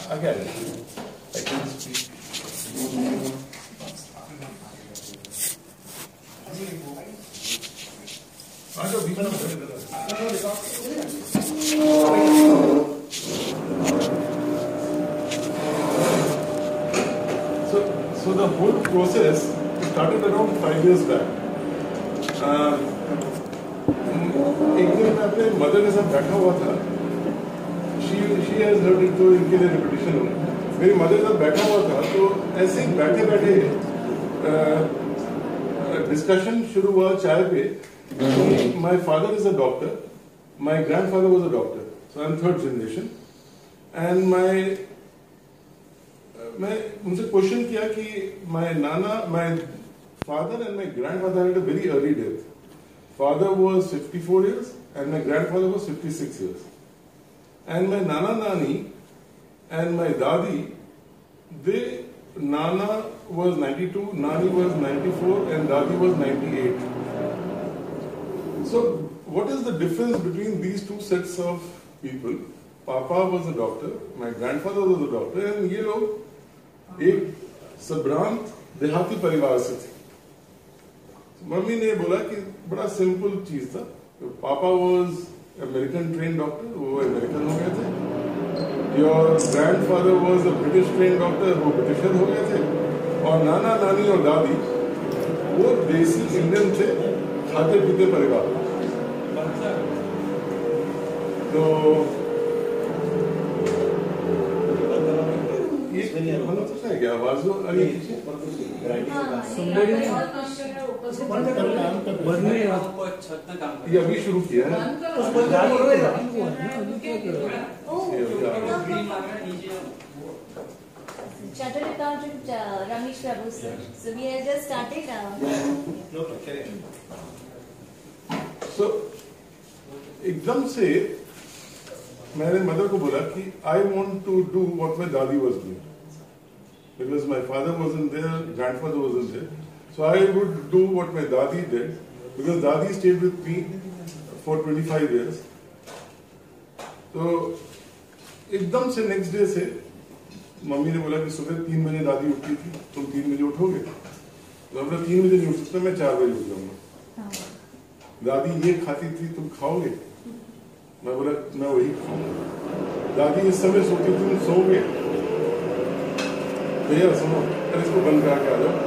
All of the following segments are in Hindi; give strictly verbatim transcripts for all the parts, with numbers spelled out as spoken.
again, I can speak. So, so the whole process started around five years back. Uh, एक दिन मैं अपने मदर के साथ बैठा हुआ था. She she has heard it, तो इनके लिए रिपीटिशन होगा. मेरी मदर के साथ बैठा हुआ था, तो ऐसे ही बैठे बैठे डिस्कशन शुरू हुआ चाय पे. My father is a doctor. My grandfather was a doctor. So I'm third generation. And my मैं उनसे क्वेश्चन किया कि my nana, my father and my grandfather had a very early death. Father was fifty-four years and my grandfather was fifty-six years. And my nana nani and my dadi, they, nana was ninety-two, nani was ninety-four and dadi was ninety-eight. So what is the difference between these two sets of people? Papa was a doctor, my grandfather was a doctor, and ये लोग एक संभ्रांत देहाती परिवार से थे. मम्मी ने बोला कि बड़ा सिंपल चीज था. पापा वाज अमेरिकन ट्रेन डॉक्टर, वो अमेरिकन हो गए थे. Your grandfather was a British train doctor, वो ब्रिटिशर हो गए थे. और नाना नानी और दादी वो देसी इंडियन थे, खाते पीते परिवार. तो ये मतलब तो है क्या आवाज अरे ये अभी शुरू किया है. Chartered accountant uh, Ramesh Prabhu sir. So we have just started. Uh, so एकदम से मैंने मदर को बोला कि I want to do what my daddy was doing. Because my father wasn't there, grandfather wasn't there. So I would do what my dadi did, because dadi stayed with me for twenty-five years. So एकदम से next day से मम्मी ने बोला कि सुबह तीन बजे दादी उठती थी, तुम तीन बजे उठोगे. तो अब तीन बजे नहीं उठ सकता, मैं चार बजे उठ जाऊंगा. दादी ये खाती थी, तुम खाओगे? मैं बोला मैं वही खाऊंगा. दादी इस समय सोती थी, तुम सोओगे? भैया सुनो, अरे इसको बंद करा के आ जाओ.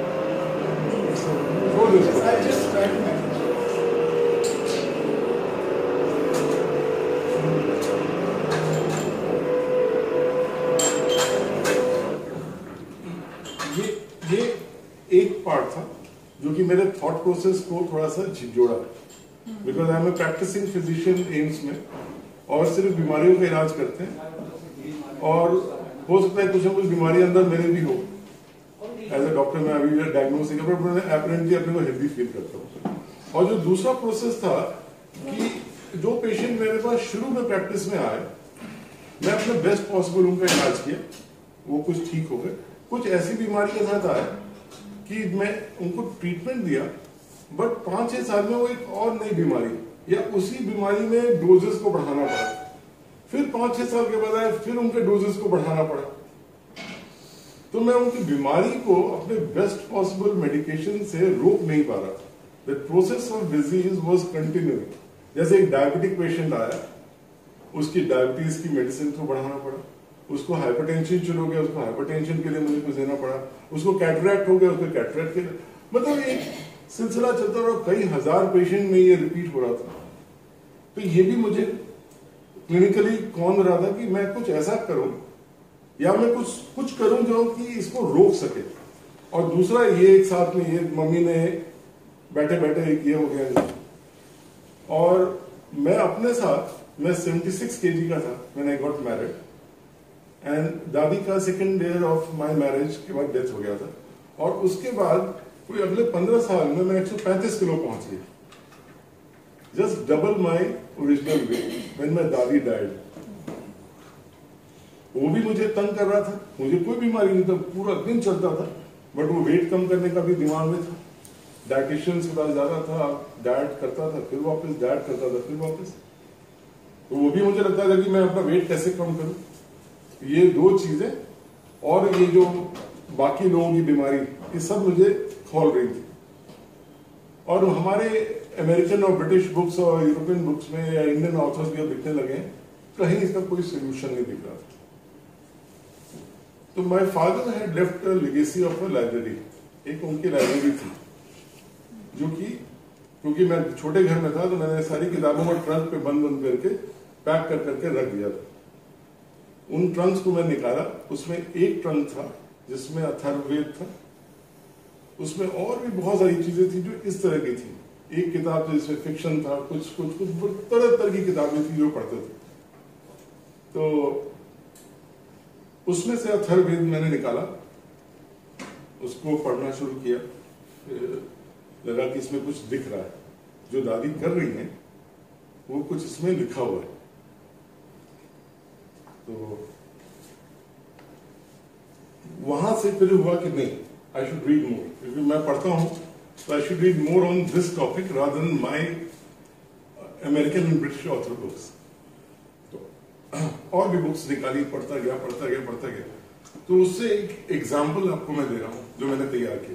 ये ये एक पार्ट था जो कि मेरे थॉट प्रोसेस को थोड़ा सा झिझोड़ा. Because I am a practising physician AIIMS में, और सिर्फ बीमारियों का इलाज करते हैं. और हो सकता है कुछ ना कुछ बीमारी अंदर मेरे भी हो. एज ए डॉक्टर मैं अभी डायग्नोस नहीं कर रहा, मैं अपरेंटली अपने को हेल्दी फील करता हूँ. और जो दूसरा प्रोसेस था कि जो पेशेंट मेरे पास शुरू में प्रैक्टिस में आए, मैं अपने बेस्ट पॉसिबल उनका इलाज किया, वो कुछ ठीक हो गए. कुछ ऐसी बीमारी के साथ आए कि मैं उनको ट्रीटमेंट दिया, बट पांच छह साल में वो एक और नई बीमारी या उसी बीमारी में डोजेस को बढ़ाना पड़ा. फिर पांच छह साल के बाद आए, फिर उनके डोजेस को बढ़ाना पड़ा. तो मैं उनकी बीमारी को अपने बेस्ट पॉसिबल मेडिकेशन से रोक नहीं पा रहा. The process of disease was continuing. जैसे एक डायबिटिक पेशेंट आया, उसकी डायबिटीज की मेडिसिन को बढ़ाना पड़ा. उसको हाइपरटेंशन शुरू हो गया, उसको हाइपरटेंशन के लिए मुझे कुछ देना पड़ा. उसको कैटरैक्ट हो गया, उसको कैटरैक्ट के लिए, मतलब एक सिलसिला चलता रहा. कई हजार पेशेंट में ये रिपीट हो रहा था. तो ये भी मुझे क्लिनिकली कौन रहा था कि मैं कुछ ऐसा करूं या मैं कुछ कुछ करूं जो कि इसको रोक सके. और दूसरा ये एक साथ में ये मम्मी ने बैठे बैठे एक ये हो गया. और मैं अपने साथ मैं छिहत्तर केजी का था when I got married, and दादी का second year of my marriage के बाद डेथ हो गया था. और उसके बाद कोई अगले पंद्रह साल में मैं एक सौ पैंतीस किलो पहुंच गया. Just double my original weight when my दादी डाइड. वो भी मुझे तंग कर रहा था. मुझे कोई बीमारी नहीं था, पूरा दिन चलता था, बट वो वेट कम करने का भी दिमाग में था. डाइटिशियंस के पास जाता था, डाइट करता था, फिर वापस डाइट करता था, फिर वापस. तो वो भी मुझे लगता था कि मैं अपना वेट कैसे कम करूं. ये दो चीजें और ये जो बाकी लोगों की बीमारी, ये सब मुझे खोल रही थी। और हमारे अमेरिकन और ब्रिटिश बुक्स और यूरोपियन बुक्स में या इंडियन ऑथर्स भी अब लिखने लगे हैं, कहीं इसका कोई सोल्यूशन नहीं दिख रहा था। तो my father had left a legacy of a library, एक उनकी लाइब्रेरी थी, जो कि क्योंकि मैं छोटे घर में था तो मैंने सारी किताबों को ट्रंक पे बंद बंद करके पैक कर करके रख दिया था। उन ट्रंक्स को मैं निकाला, उसमें एक ट्रंक था जिसमें अथर्ववेद था, उसमें और भी बहुत सारी चीजें थी जो इस तरह की थी। एक किताब थी जिसमें फिक्शन था, कुछ कुछ कुछ तरह तरह की किताबें थी जो पढ़ते थे। तो उसमें से अथर्ववेद मैंने निकाला, उसको पढ़ना शुरू किया, लगा कि इसमें कुछ दिख रहा है, जो दादी कर रही हैं वो कुछ इसमें लिखा हुआ है। तो वहां से फिर हुआ कि नहीं, आई शुड रीड मोर, क्योंकि मैं पढ़ता हूं तो I should read more on this topic rather than my American and British author books. तो और भी बुक्स निकाली, पढ़ता गया पढ़ता गया पढ़ता गया। तो उससे एक एग्जाम्पल आपको मैं दे रहा हूं जो मैंने तैयार किया,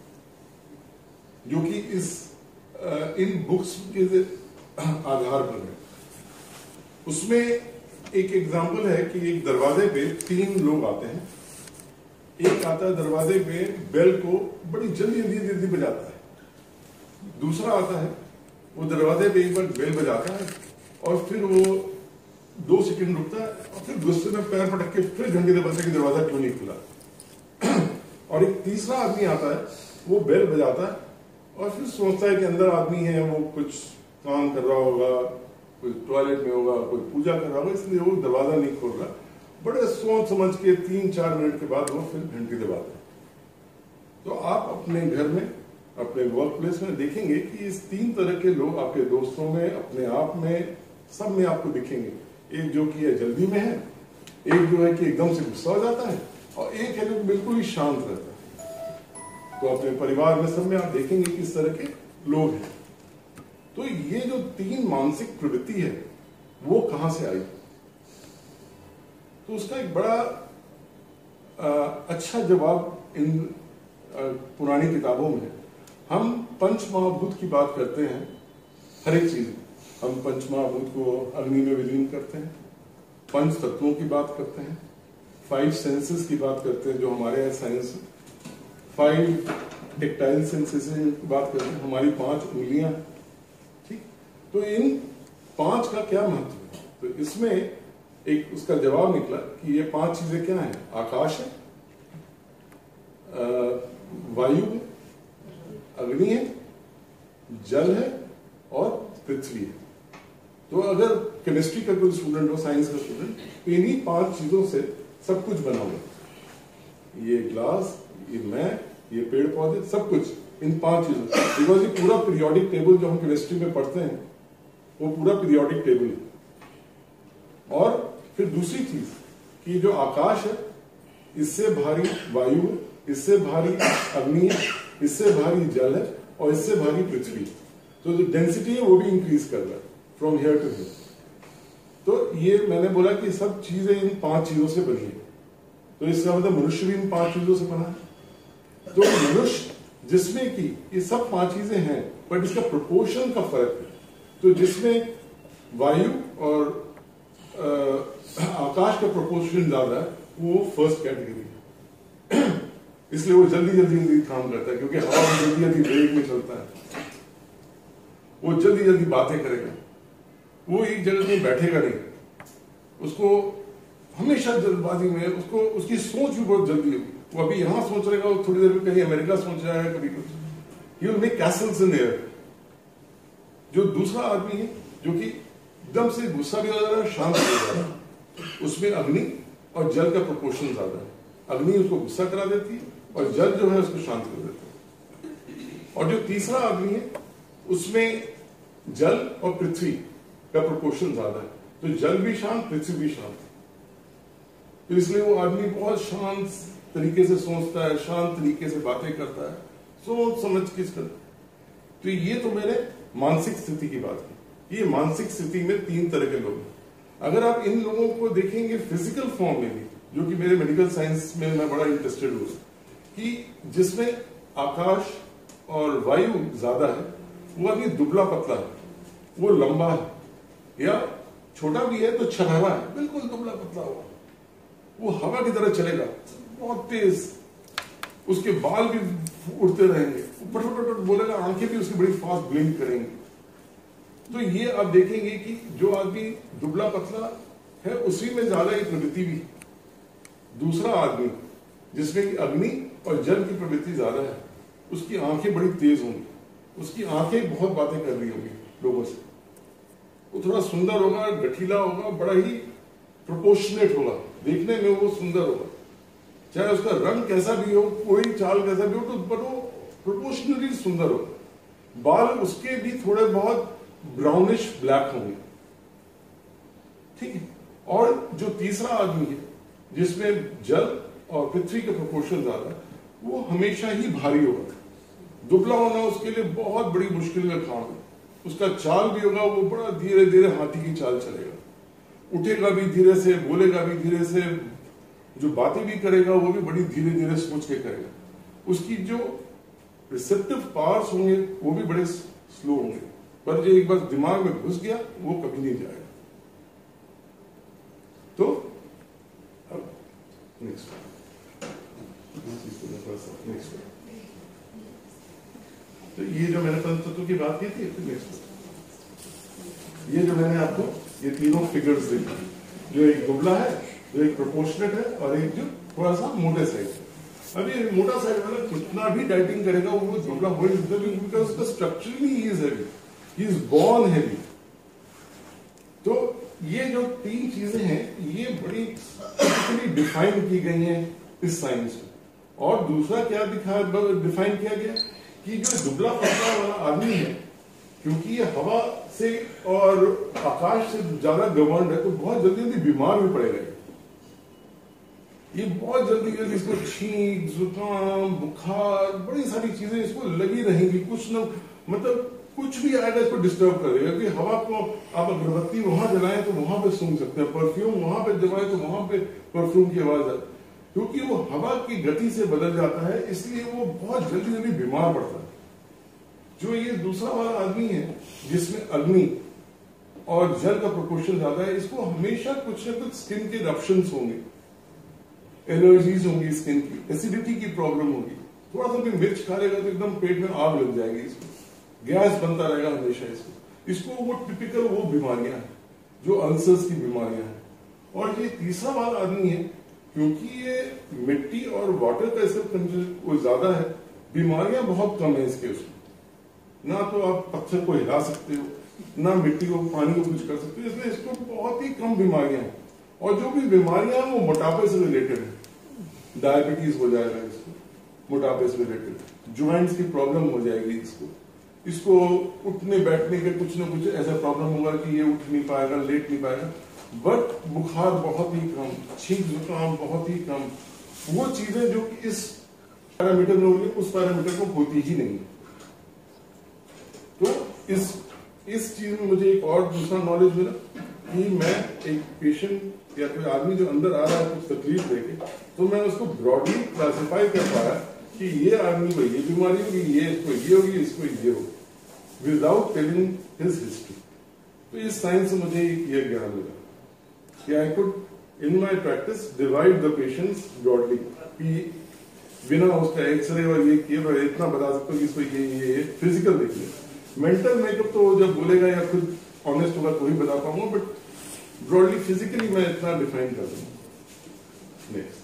जो कि इस इन बुक्स के आधार पर है। उसमें एक एग्जाम्पल है कि एक दरवाजे पे तीन लोग आते हैं। एक आता है दरवाजे पे, बेल को बड़ी जल्दी जल्दी जल्दी बजाता है। दूसरा आता है, वो दरवाजे पे एक बार बेल बजाता है और फिर वो दो सेकंड रुकता है और फिर गुस्से में पैर पटक के फिर घंटी दबाता है कि दरवाजा क्यों नहीं खुला। और एक तीसरा आदमी आता है, वो बेल बजाता है और फिर सोचता है कि अंदर आदमी है, वो कुछ काम कर रहा होगा, कोई टॉयलेट में होगा, कोई पूजा कर रहा होगा, इसलिए वो दरवाजा नहीं खोल रहा। बड़े सोच समझ के तीन चार मिनट के बाद वो फिर घंटी दबाते हैं। तो आप अपने घर में, अपने वर्क प्लेस में देखेंगे कि इस तीन तरह के लोग आपके दोस्तों में, अपने आप में, सब में आपको दिखेंगे। एक जो कि जल्दी में है, एक जो है कि एकदम से गुस्सा हो जाता है, और एक है जो बिल्कुल ही शांत रहता है। तो अपने परिवार में, सब में आप देखेंगे कि इस तरह के लोग हैं। तो ये जो तीन मानसिक प्रवृत्ति है वो कहां से आई? तो उसका एक बड़ा आ, अच्छा जवाब इन आ, पुरानी किताबों में। हम पंच महाभूत की बात करते हैं, हर एक चीज हम पंच महाभूत को अग्नि में विलीन करते हैं, पंच तत्वों की बात करते हैं, फाइव सेंसेस की बात करते हैं जो हमारे यहाँ साइंस, फाइव टेक्टाइल सेंसेस की बात करते हैं, हमारी पांच उंगलियां। ठीक, तो इन पांच का क्या महत्व है? तो इसमें एक उसका जवाब निकला कि ये पांच चीजें क्या हैं? आकाश है, वायु है, अग्नि है, जल है और पृथ्वी है। तो अगर केमिस्ट्री का कोई स्टूडेंट हो, साइंस का स्टूडेंट, तो इन्हीं पांच चीजों से सब कुछ बना हुआ। ये ग्लास, ये मैं, ये पेड़ पौधे, सब कुछ इन पांच चीजों। बिकॉज ये पूरा पीरियोडिक टेबल जो हम केमिस्ट्री में पढ़ते हैं वो पूरा पीरियोडिक टेबल है। और फिर दूसरी चीज कि जो आकाश है, इससे भारी वायु है, इससे भारी अग्नि है, इससे भारी जल है और इससे भारी पृथ्वी। तो जो डेंसिटी है वो भी इंक्रीज कर रहा है फ्रॉम हियर टू हियर। तो ये मैंने बोला कि सब चीजें इन पांच चीजों से बनी है। तो इसका मतलब मनुष्य भी इन पांच चीजों से बना है। तो मनुष्य जिसमें कि ये सब पांच चीजें हैं, बट इसका प्रोपोर्शन का फर्क है। तो जिसमें वायु और आ, आकाश का प्रोपोर्शन ज्यादा है, वो फर्स्ट कैटेगरी है। इसलिए वो जल्दी जल्दी जल्दी काम करता है, क्योंकि हवा में जल्दी जल्दी वेग में चलता है। वो जल्दी जल्दी बातें करेगा, वो एक जगह में बैठेगा नहीं, उसको हमेशा जल्दबाजी में, उसको उसकी सोच भी बहुत जल्दी होगी। वो अभी यहां सोच रहेगा, वो थोड़ी देर में कहीं अमेरिका सोच जाएगा, कभी कुछ। He will make castles in air. जो दूसरा आदमी है जो कि एकदम से गुस्सा भी हो जा रहा है, शांत हो जा रहा है, उसमें अग्नि और जल का प्रोपोर्शन ज्यादा है। अग्नि उसको गुस्सा करा देती है और जल जो है उसको शांत कर देता है। और जो तीसरा आदमी है उसमें जल और पृथ्वी का प्रोपोर्शन ज्यादा है। तो जल भी शांत, पृथ्वी भी शांत। तो इसलिए वो आदमी बहुत शांत तरीके से सोचता है, शांत तरीके से बातें करता है, सोच समझ के करता। तो ये तो मैंने मानसिक स्थिति की बात की। ये मानसिक स्थिति में तीन तरह के लोग हैं। अगर आप इन लोगों को देखेंगे फिजिकल फॉर्म में भी, जो कि मेरे मेडिकल साइंस में मैं बड़ा इंटरेस्टेड हूँ, कि जिसमें आकाश और वायु ज्यादा है, वो आदमी दुबला पतला है, वो लंबा है, या छोटा भी है तो छरहरा है, बिल्कुल दुबला पतला हुआ, वो हवा की तरह चलेगा बहुत तेज, उसके बाल भी उड़ते रहेंगे, पट बोलेगा, आंखें भी उसकी बड़ी फास्ट ब्लिंक करेंगी। तो ये आप देखेंगे कि जो आदमी दुबला पतला है उसी में ज्यादा ही प्रवृत्ति भी, दूसरा आदमी जिसमें कि अग्नि और जल की प्रवृत्ति ज्यादा है, उसकी आंखें बड़ी तेज होंगी, उसकी आंखें बहुत बातें कर रही होंगी लोगों से, वो थोड़ा सुंदर होगा, गठीला होगा, बड़ा ही प्रोपोर्शनेट होगा, देखने में वो सुंदर होगा, चाहे उसका रंग कैसा भी हो, कोई चाल कैसा भी हो, तो पर वो प्रोपोर्शनली सुंदर होगा। बाल उसके भी थोड़े बहुत ब्राउनिश ब्लैक होंगे, ठीक है। और जो तीसरा आदमी है जिसमें जल और पृथ्वी के प्रोपोर्शन ज्यादा है, वो हमेशा ही भारी होगा, दुबला होना उसके लिए बहुत बड़ी मुश्किल का काम है। उसका चाल भी होगा, वो बड़ा धीरे धीरे हाथी की चाल चलेगा, उठेगा भी धीरे से, बोलेगा भी धीरे से, जो बातें भी करेगा वो भी बड़ी धीरे धीरे सोच के करेगा, उसकी जो रिसेप्टिव पावर्स होंगे वो भी बड़े स्लो होंगे, पर जो एक बार दिमाग में घुस गया वो कभी नहीं जाएगा। तो अब नेक्स्ट नेक्स्ट तो ये जो मैंने पंचतत्व की बात की थी, नेक्स्ट ये जो मैंने आपको ये तीनों फिगर्स देखा, जो एक दुबला है, जो एक प्रोपोर्शनेट है, और एक जो थोड़ा सा मोटे साइड है। अभी मोटा साइड वाला कितना भी डाइटिंग करेगा वो दुबला हो नहीं सकता, बिकॉज उसका structurally he is heavy, he is born heavy. तो ये जो तीन चीजें हैं ये बड़ी डिफाइन की गई हैं इस साइंस में। और दूसरा क्या दिखा डिफाइन किया गया कि जो दुबला पतला वाला आदमी है, क्योंकि ये हवा से और आकाश से ज्यादा गवर्न्ड है, तो बहुत जल्दी जल्दी बीमार भी पड़ेगा। ये बहुत जल्दी जल्दी इसको छींक, जुकाम, बुखार, बड़ी सारी चीजें इसको लगी रहेंगी, कुछ न मतलब कुछ भी आएगा इसको डिस्टर्ब करेगा। कि हवा को आप अगरबत्ती वहां जलाएं तो वहां पे सूंघ सकते हैं, परफ्यूम वहां पे जलाएं तो वहां पे परफ्यूम की आवाज आए, क्योंकि वो हवा की गति से बदल जाता है, इसलिए वो बहुत जल्दी जल्दी बीमार पड़ता है। जो ये दूसरा वाला आदमी है जिसमें अग्नि और जल का प्रोपोर्शन ज्यादा है, इसको हमेशा कुछ न कुछ स्किन के रप्शंस होंगे, एलर्जीज होंगी, स्किन की एसिडिटी की प्रॉब्लम होगी, थोड़ा सा भी मिर्च खा लेगा तो एकदम पेट में आग लग जाएगी, इसको गैस बनता रहेगा हमेशा। इसको इसको वो टिपिकल वो बीमारियां हैं जो अल्सर्स की बीमारियां हैं। और ये तीसरा वाला आदमी है, क्योंकि ये मिट्टी और वाटर का इसका ज्यादा है, बीमारियां बहुत कम है इसके उसमें, ना तो आप पत्थर को हिला सकते हो, ना मिट्टी को पानी को कुछ कर सकते हो, इसलिए इसको बहुत ही कम बीमारियां हैं। और जो भी बीमारियां हैं वो मोटापे से रिलेटेड है, डायबिटीज हो जाएगा इसको, मोटापे से रिलेटेड ज्वाइंट्स की प्रॉब्लम हो जाएगी इसको, इसको उठने बैठने के कुछ ना कुछ ऐसा प्रॉब्लम होगा कि ये उठ नहीं पाएगा, लेट नहीं पाएगा। बट बुखार बहुत ही कम, छींक जुकाम बहुत ही कम, वो चीजें जो कि इस पैरामीटर में होगी उस पैरामीटर को होती ही नहीं। तो इस इस चीज में मुझे एक और दूसरा नॉलेज मिला कि मैं एक पेशेंट या कोई आदमी जो अंदर आ रहा है कुछ तकलीफ लेके, तो मैं उसको ब्रॉडली क्लासिफाई कर पाया कि ये आदमी को ये बीमारी होगी, ये इसको ये होगी, इसको ये होगी, विदाउट टेलिंग हिज हिस्ट्री। तो इस साइंस से मुझे ये ज्ञान मिला कि I could in my practice divide the patients broadly, कि बिना उसका एक्सरे और ये किए मैं इतना बता सकता हूँ कि इसको ये ये फिजिकल देखिए। मेंटल मेकअप तो जब बोलेगा या खुद ऑनेस्ट होगा तो ही बता पाऊंगा, बट ब्रॉडली फिजिकली मैं इतना डिफाइन कर दूंगा। नेक्स्ट,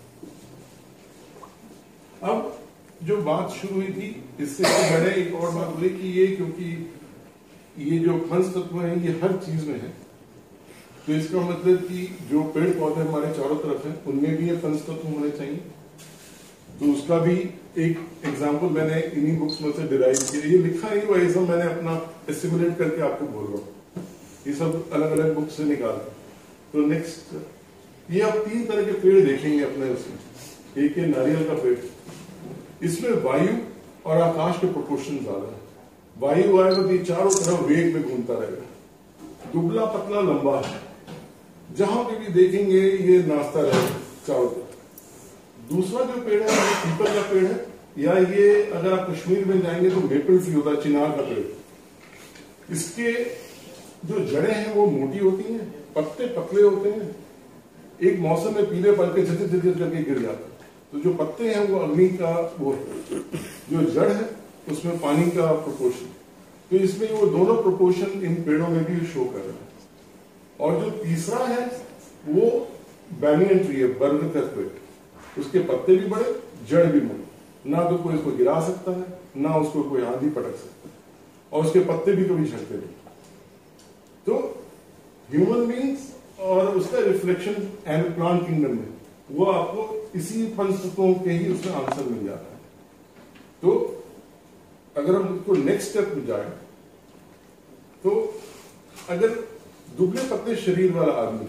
अब जो बात शुरू हुई थी इससे तो मैंने एक और बात बोली कि ये क्योंकि ये जो पंच तत्व है ये हर चीज में है, तो इसका मतलब कि जो पेड़ पौधे हमारे चारों तरफ हैं उनमें भी ये पंच तत्व होने चाहिए। तो उसका भी एक एग्जाम्पल मैंने इन्हीं बुक्स में से डिराइव किया, ये लिखा ही हुआ, ये सब मैंने अपना एस्टिमुलेट करके आपको बोल रहा हूँ, ये सब अलग अलग बुक से निकाल। तो नेक्स्ट, ये आप तीन तरह के पेड़ देखेंगे अपने उसमें। एक है नारियल का पेड़, इसमें वायु और आकाश के प्रोपोर्शन ज्यादा है। वायु आएगा तो ये चारों तरफ वेग में घूमता रहेगा, दुबला पतला लंबा है, जहां पे भी देखेंगे ये नाचता रहेगा, चारों तरफ। दूसरा जो पेड़ है वो पीपल का पेड़ है, या ये अगर आप कश्मीर में जाएंगे तो मेपल ट्री होता है, चिनार का पेड़। इसके जो जड़ें हैं वो मोटी होती हैं, पत्ते पतले होते हैं, एक मौसम में पीले पड़ के झिझिर झिझिर करके गिर जाते हैं। तो जो पत्ते हैं वो अग्नि का वो है, जो जड़ है उसमें पानी का प्रोपोर्शन, तो इसमें वो दोनों प्रोपोर्शन इन पेड़ों में भी शो कर रहा है। और जो तीसरा है वो बैनियन ट्री है, बरगद का पेड़, उसके पत्ते भी बड़े, जड़ भी मोटी, ना तो कोई इसको गिरा सकता है, ना उसको कोई आंधी पटक सकता है, और उसके पत्ते भी कभी झड़ते नहीं। तो ह्यूमन बींग्स और उसका रिफ्लेक्शन एंड प्लांट किंगडम में वो आपको इसी पंचतत्वों के ही उसमें आंसर मिल जाता है। तो अगर हम उसको नेक्स्ट स्टेप में जाए तो अगर दुबले पतले शरीर वाला आदमी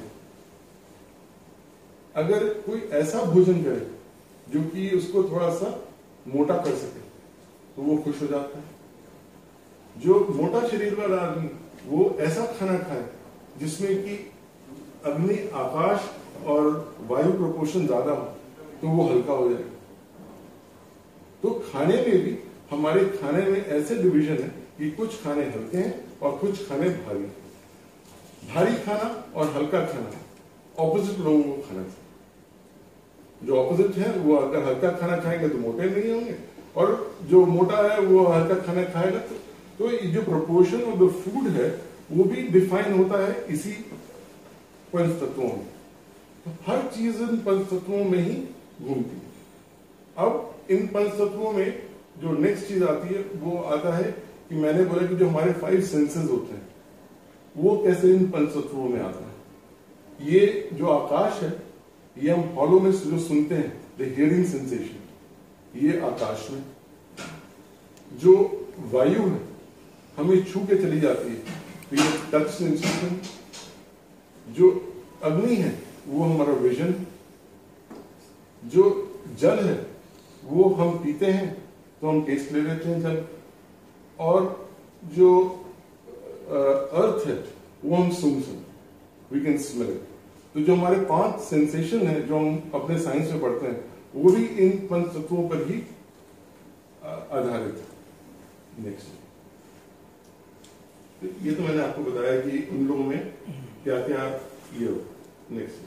अगर कोई ऐसा भोजन करे जो कि उसको थोड़ा सा मोटा कर सके तो वो खुश हो जाता है। जो मोटा शरीर वाला आदमी वो ऐसा खाना खाए जिसमें कि अग्नि, आकाश और वायु प्रोपोर्शन ज्यादा हो तो वो हल्का हो जाएगा। तो खाने में भी हमारे खाने में ऐसे डिवीजन है कि कुछ खाने हल्के हैं और कुछ खाने भारी हैं। भारी खाना और हल्का खाना ऑपोजिट लोगों को खाना चाहिए। जो ऑपोजिट है वो अगर हल्का खाना खाएंगे तो मोटे नहीं होंगे, और जो मोटा है वो हल्का खाना खाएगा। तो, तो जो प्रोपोर्शन ऑफ द फूड है वो भी डिफाइन होता है इसी पंच तत्वों में। तो हर चीज इन पंच तत्वों में ही घूमती है। अब इन पंच तत्वों में जो नेक्स्ट चीज आती है वो आता है कि मैंने बोला कि जो हमारे फाइव सेंसेस होते हैं वो कैसे इन पंच तत्वों में आता है। ये जो आकाश है ये हम हॉलो में जो सुनते हैं, द हियरिंग सेंसेशन, ये आकाश में। जो वायु है हमें छू के चली जाती है तो ये टच सेंसेशन। जो अग्नि है वो हमारा विजन। जो जल है वो हम पीते हैं तो हम टेस्ट ले लेते हैं जल। और जो अर्थ है वो हम सूंघ सकते, वी कैन स्मेल इट। तो जो हमारे पांच सेंसेशन है जो हम अपने साइंस में पढ़ते हैं वो भी इन पंच तत्वों पर ही आधारित है। नेक्स्ट, ये तो मैंने आपको बताया कि उन लोगों में क्या क्या ये हो। नेक्स्ट,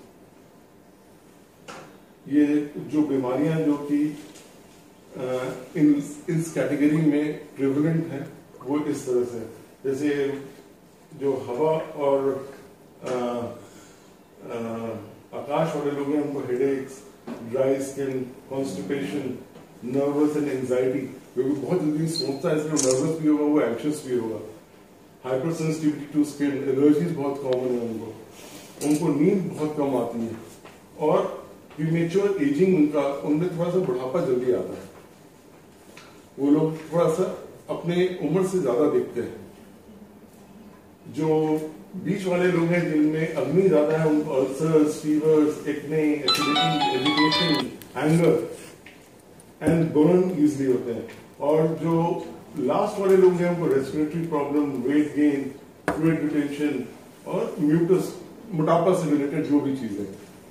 ये जो बीमारियां जो कि इन इस कैटेगरी में प्रिवलेंट है वो इस तरह से, जैसे जो हवा और आ, आ, आकाश वाले लोग हैं उनको headaches, dry skin, constipation, nervous and anxiety, क्योंकि बहुत जल्दी सोचता है इसलिए नर्वस भी होगा, वो एंशियस भी होगा। Hyper sensitivity to skin, allergies बहुत कॉमन है उनको, उनको नींद बहुत कम आती है, और प्रीमेच्योर एजिंग उनका, उनमें थोड़ा सा बुढ़ापा जल्दी आता है। वो लोग थोड़ा सा अपने उम्र से ज्यादा दिखते हैं। जो बीच वाले लोग हैं जिनमें अग्नि ज्यादा है उनको ulcers, fevers, acne, acidity, agitation, anger and burn easily होते हैं। और जो लास्ट वाले लोग हैं उनको respiratory problem, weight gain, fluid retention और म्यूकस, मोटापा से रिलेटेड जो भी चीजें।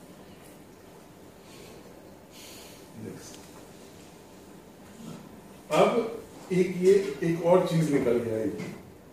अब एक ये एक और चीज निकल गया है।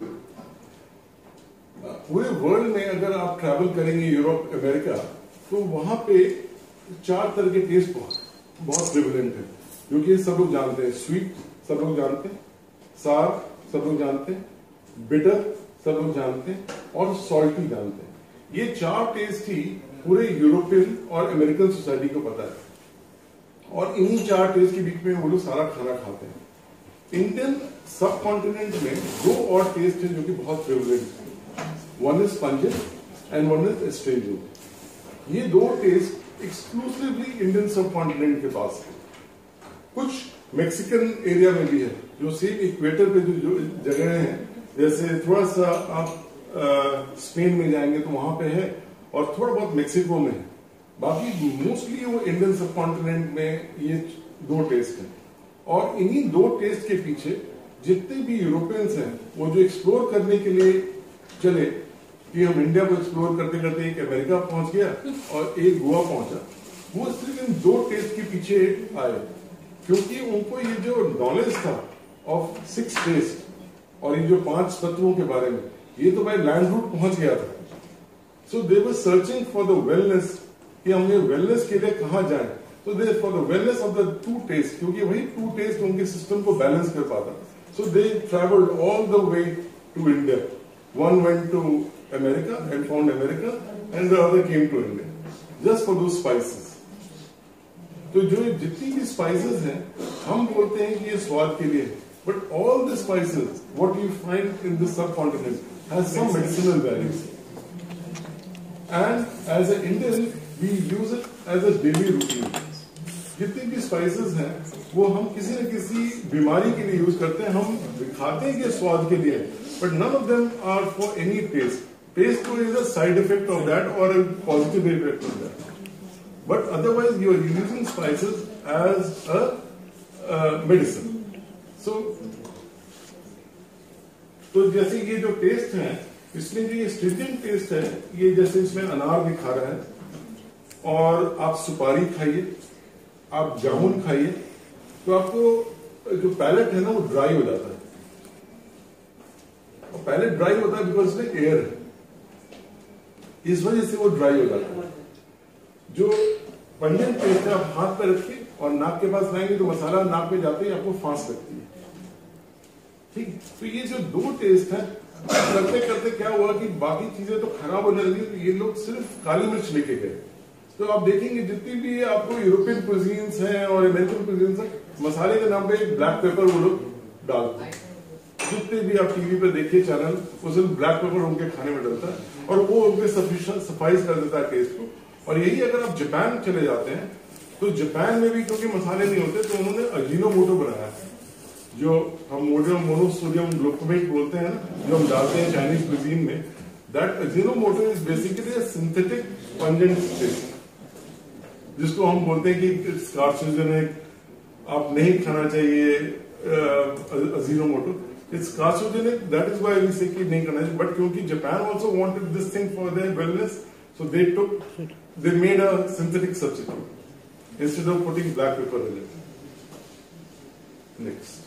पूरे वर्ल्ड में अगर आप ट्रैवल करेंगे यूरोप, अमेरिका, तो वहां पे चार तरह के टेस्ट बहुत बहुत प्रिवलेंट है, जो कि सब लोग जानते हैं। स्वीट सब लोग जानते हैं, सार सब लोग जानते हैं, बिटर सब लोग जानते हैं, और सॉल्टी जानते हैं। ये चार टेस्ट ही पूरे यूरोपियन और अमेरिकन सोसाइटी को पता है, और इन्हीं चार टेस्ट के बीच में वो लोग सारा खाना खाते हैं। इंडियन सब कॉन्टिनेंट में दो और टेस्ट है जो कि बहुत प्रिवलेंट है। One is pungent and one is astringent. ये दो taste exclusively Indian subcontinent के पास है। कुछ मेक्सिकन एरिया में भी है, जो सेम इक्वेटर पे जो जगह है, जैसे थोड़ा सा आप स्पेन में जाएंगे तो वहां पे है, और थोड़ा बहुत मेक्सिको में है। बाकी मोस्टली वो इंडियन सब कॉन्टिनेंट में ये दो टेस्ट है। और इन्हीं दो टेस्ट के पीछे जितने भी यूरोपियंस हैं वो जो एक्सप्लोर करने के लिए चले, कि हम इंडिया को एक्सप्लोर करते करते एक अमेरिका पहुंच गया और एक गोवा पहुंचा, वो सिर्फ इन दो टेस्ट के पीछे आए, क्योंकि उनको ये जो नॉलेज था ऑफ सिक्स टेस्ट और ये जो पांच तत्वों के बारे में, ये तो भाई लैंड रूट पहुंच गया था. So they were searching for the wellness, कि हम ये वेलनेस के लिए कहां जाएं. So they for the wellness of the two taste, क्योंकि वही two taste उनके सिस्टम को बैलेंस कर पाता. So they traveled all the way to India. One went to America and found America, and the other came to India just for those spices. तो जो जितनी भी spices हैं, हम बोलते हैं कि ये स्वाद के लिए, but all the spices what you find in the subcontinent has some medicinal values. And as an Indian, we use it as a daily routine. जितनी भी स्पाइसेस हैं वो हम किसी न किसी बीमारी के लिए यूज करते हैं. हम खाते हैं कि स्वाद के लिए, but none of them are for any taste. Taste तो is a side effect of that और a positive effect of that, but otherwise you are using spices as a medicine. So तो जैसे ये जो टेस्ट है, इसमें जो ये स्ट्रिंजेंट टेस्ट है, ये जैसे इसमें अनार दिखा रहा है, और आप सुपारी खाइए, आप जामुन खाइए, तो आपको जो पैलेट है ना वो ड्राई हो जाता है. और पैलेट ड्राई होता है बिकॉज इसमें एयर है, इस वजह से वो ड्राई हो जाता है. जो पंजेंट टेस्ट है, आप हाथ पे रखिए और नाक के पास लाएंगे तो मसाला नाक पे जाते ही आपको फांस लगती है. ठीक, तो ये जो दो टेस्ट है, करते करते क्या हुआ कि बाकी चीजें तो खराब होने लगी, तो ये लोग सिर्फ काली मिर्च लेके गए. तो आप देखेंगे जितनी भी आपको यूरोपियन कुजीन्स हैं और अमेरिकन कुजीन्स हैं, मसाले के नाम पे ब्लैक पेपर वो लोग डालते हैं. जितने भी आप टीवी पे देखिए चैनल, उसमें ब्लैक पेपर उनके खाने में डलता है, और वो उनके सफिशिएंट सफाइज कर देता है टेस्ट को. और यही अगर आप जापान चले जाते हैं, तो जापान में भी क्योंकि मसाले नहीं होते, तो उन्होंने अजीनोमोटो बनाया, जो हम मोनोसोडियम ग्लूटामेट बोलते हैं ना, जो हम डालते हैं चाइनीज कुजीन में. That Ajinomoto is basically a synthetic pungent taste, जिसको हम बोलते हैं कि इट्स कार्सिनोजेनिक, आप नहीं खाना चाहिए Ajinomoto. It's carcinogenic, that is why we say कि नहीं करना चाहिए. बट क्योंकि Japan also wanted this thing for their wellness, so they took they made a synthetic substitute instead of putting black pepper in it. Next,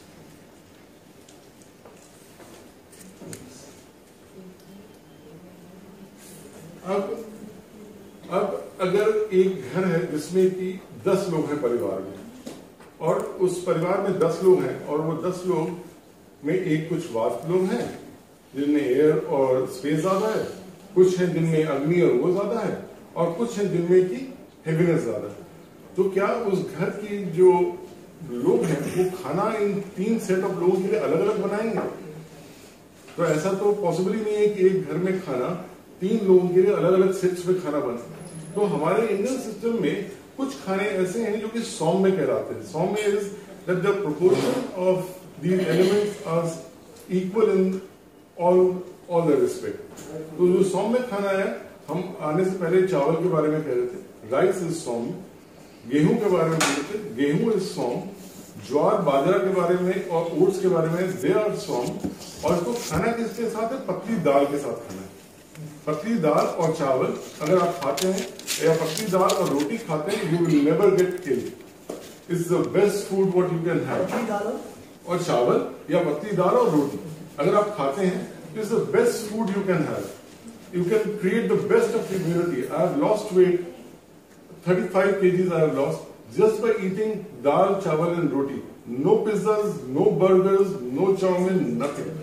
अब अब अगर एक घर है जिसमें कि दस लोग हैं परिवार में, और उस परिवार में दस लोग हैं, और वो दस लोग में एक कुछ वात लोग हैं जिनमें एयर और स्पेस ज्यादा है, कुछ हैं जिनमें अग्नि और वो ज्यादा है, और कुछ हैं जिनमें की हेवीनेस ज्यादा है. तो क्या उस घर की जो लोग हैं वो खाना इन तीन सेट ऑफ लोगों के लिए अलग अलग बनाएंगे? तो ऐसा तो पॉसिबल ही नहीं है कि एक घर में खाना तीन लोगों के लिए अलग अलग सेट्स में खाना बने. तो हमारे इंडियन सिस्टम में कुछ खाने ऐसे हैं जो कि सौम्य कहलाते हैं. सौम्य is that the proportion of these elements are equal in all all the respect. तो जो सौम्य खाना है, हम आने से पहले चावल के बारे में कह रहे थे, राइस इज सौम्य. गेहूं के बारे में कह रहे थे, गेहूं इज सौम्य. ज्वार बाजरा के बारे में और ओट्स के बारे में, दे आर सौम्य. और इसको खाना किसके साथ है? पतली दाल के साथ खाना है. पतली दाल और चावल अगर आप खाते हैं, या पतली दाल और रोटी खाते हैं, you will never get killed. It's the best food what you can have. और चावल या पतली दाल और रोटी अगर आप खाते हैं, it's the best food you can have. You can create the best of immunity. I have lost weight, thirty-five kgs I have lost just by eating dal, chawal and roti. No pizzas, no burgers, no chow mein, nothing.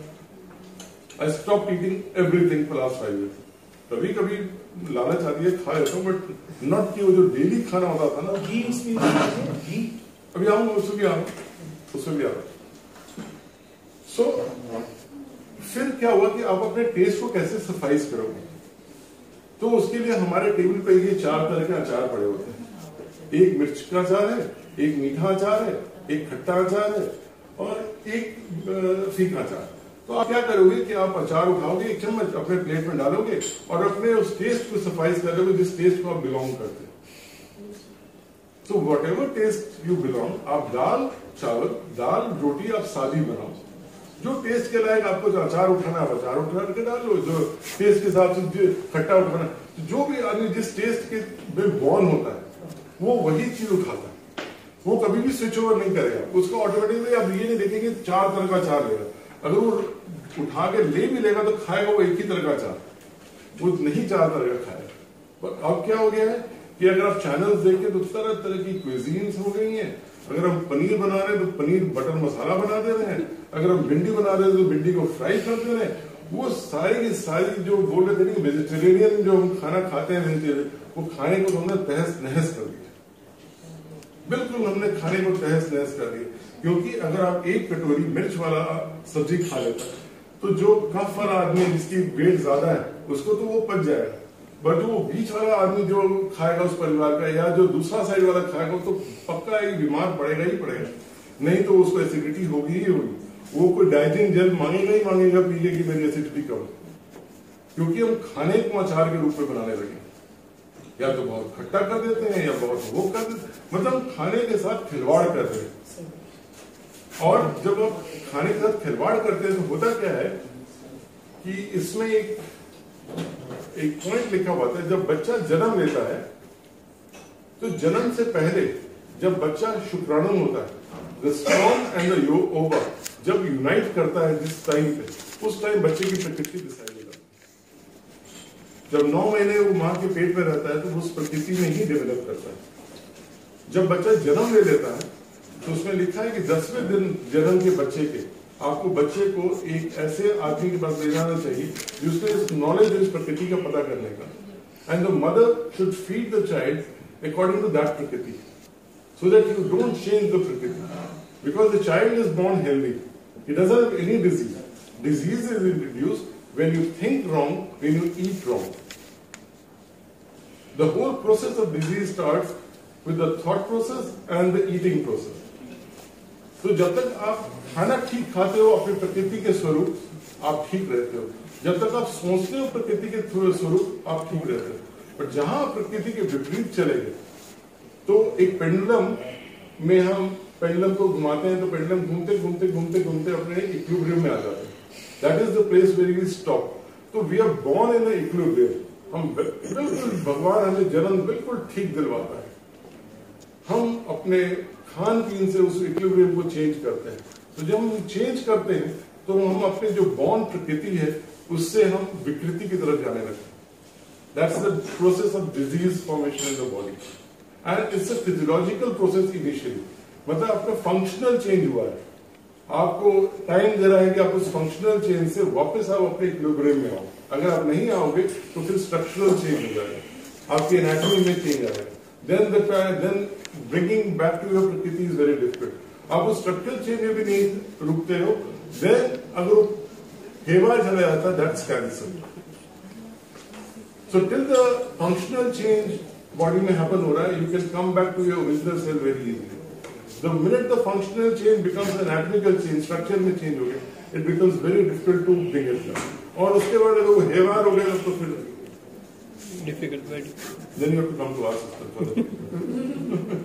I stopped eating everything for last five years. कभी कभी लालच आती है, खा लेता हूँ, बट नॉट कि वो जो डेली खाना होता था ना. घी उसमें घी अभी आऊंगा, उसमें भी आऊंगा उसमें भी आऊंगा. सो फिर क्या हुआ कि आप अपने टेस्ट को कैसे सफाइज करोगे? तो उसके लिए हमारे टेबल पे ये चार तरह के अचार पड़े होते हैं. एक मिर्च का अचार है, एक मीठा अचार है, एक खट्टा अचार है, और एक फीका अचार. तो आप क्या करोगे कि आप अचार उठाओगे, एक चम्मच अपने प्लेट में डालोगे, और अपने उस टेस्ट को सफाइज कर लोगे जिस टेस्ट को आप बिलोंग करते हैं. So whatever taste you belong, आप दाल चावल, दाल रोटी आप सादी बनाओ. जो टेस्ट के लायक आपको जो अचार उठाना है अचार उठा के डाल लो, जो टेस्ट के हिसाब से खट्टा उठाना, जो भी आदमी जिस टेस्ट के में बॉर्न होता है, वो वही चीज उठाता है, वो कभी भी स्विच ओवर नहीं करेगा, उसका ऑटोमेटिकली आप ये नहीं देखेंगे चार तरह का चार लेगा, अगर वो उठा के ले भी लेगा तो खाएगा वो एक ही तरह का चार, वो नहीं चार तरह का खाएगा। अब क्या हो गया है कि अगर आप चैनल्स देखें तो तरह तरह की क्विजीन्स हो गई हैं। अगर हम पनीर बना रहे हैं तो पनीर बटर मसाला बना दे रहे हैं, अगर हम भिंडी बना रहे हैं तो भिंडी को फ्राई कर दे रहे हैं। वो सारी की सारी जो बोल रहे थे वेजिटेरियन जो हम खाना खाते हैं वेजिटेरियन, वो खाने को हमने तहस नहस कर दिया, बिल्कुल हमने खाने को तहस नहस कर दिया। क्योंकि अगर आप एक कटोरी मिर्च वाला सब्जी खा लेते हैं तो जो कफ वाला आदमी जिसकी वेट ज्यादा है उसको तो वो पच जाएगा, बट वो बीच वाला आदमी जो खाएगा उस परिवार का या जो दूसरा साइड वाला खाएगा तो पक्का एक बीमार पड़ेगा ही पड़ेगा, नहीं तो उसको एसिडिटी होगी ही होगी। वो कोई डाइजिंग जेल मांगेगा ही मांगेगा पीने की मेरी एसिडिटी कम, क्योंकि हम खाने को अचार के रूप में बनाने लगे, या तो बहुत खट्टा कर देते हैं या बहुत वो कर देते हैं, मतलब खाने के साथ खिलवाड़ कर रहे हैं। और जब आप खाने के साथ खिलवाड़ करते हैं तो होता क्या है कि इसमें एक एक पॉइंट लिखा हुआ है, जब बच्चा जन्म लेता है तो जन्म से पहले जब बच्चा शुक्राणु होता है, द स्पर्म एंड द ओवा जब यूनाइट करता है जिस टाइम पे, उस टाइम बच्चे की प्रकृति डिसाइड हो जाती है। जब नौ महीने वो माँ के पेट में रहता है तो वो उस प्रकृति में ही डेवलप करता है। जब बच्चा जन्म ले लेता है तो उसमें लिखा है कि दसवें दिन जन्म के बच्चे के आपको बच्चे को एक ऐसे आदमी के पास ले जाना चाहिए जिसको इस नॉलेज इस प्रकृति का पता करने का, and the mother should feed the child according to that प्रकृति, so that you don't change the prakriti, because the child is born healthy, he doesn't have any disease. Disease is introduced when you think wrong, when you eat wrong. The whole process of disease starts with the thought process and the eating process. तो जब तक आप खाना ठीक खाते हो अपनी प्रकृति के स्वरूप आप ठीक रहते हो, जब तक आप सोचते हो प्रकृति के स्वरूप आप ठीक रहते हो। पर जहां प्रकृति के विपरीत चले गए तो एक पेंडुलम में हम पेंडुलम को घुमाते हैं तो पेंडुलम घूमते घूमते घूमते घूमते अपने इक्विलिब्रियम में आ जाते हैं। That is the place where we stop. तो we are born in the equilibrium. हम बिल्कुल भगवान हमें जन्म बिल्कुल ठीक दिलवाता है, हम अपने खान पीन से उस इक्विलिब्रियम को चेंज करते हैं। तो जब हम चेंज करते हैं तो हम अपने जो बॉर्न प्रकृति है उससे हम विकृति की तरफ जाने लगते हैं। That's the process of disease formation in the body and it's a physiological process initially. मतलब आपका फंक्शनल चेंज हुआ है, आपको टाइम दे रहा है कि आप उस फंक्शनल चेंज से वापस आप अपने इक्विलिब्रियम में आओ। अगर आप नहीं आओगे तो फिर स्ट्रक्चरल चेंज हो जाएगा, आपकी एनाटॉमी में चेंज आएगा। Then the then bringing back to your प्रकृति इज वेरी डिफिकल्ट। आप उस स्ट्रक्चरल चेंज में भी नहीं रुकते हो, देन अगर हेवा चला जाता है that's cancer. So till the functional change body में हैपन हो रहा है, you can come back to your original cell very easily. The minute the functional change becomes an anatomical change, structure में change हो गया, it becomes very difficult to bring it down. और उसके बाद अगर वो हेवार हो गया तो फिर difficult, very. Then you have to come to our system for that.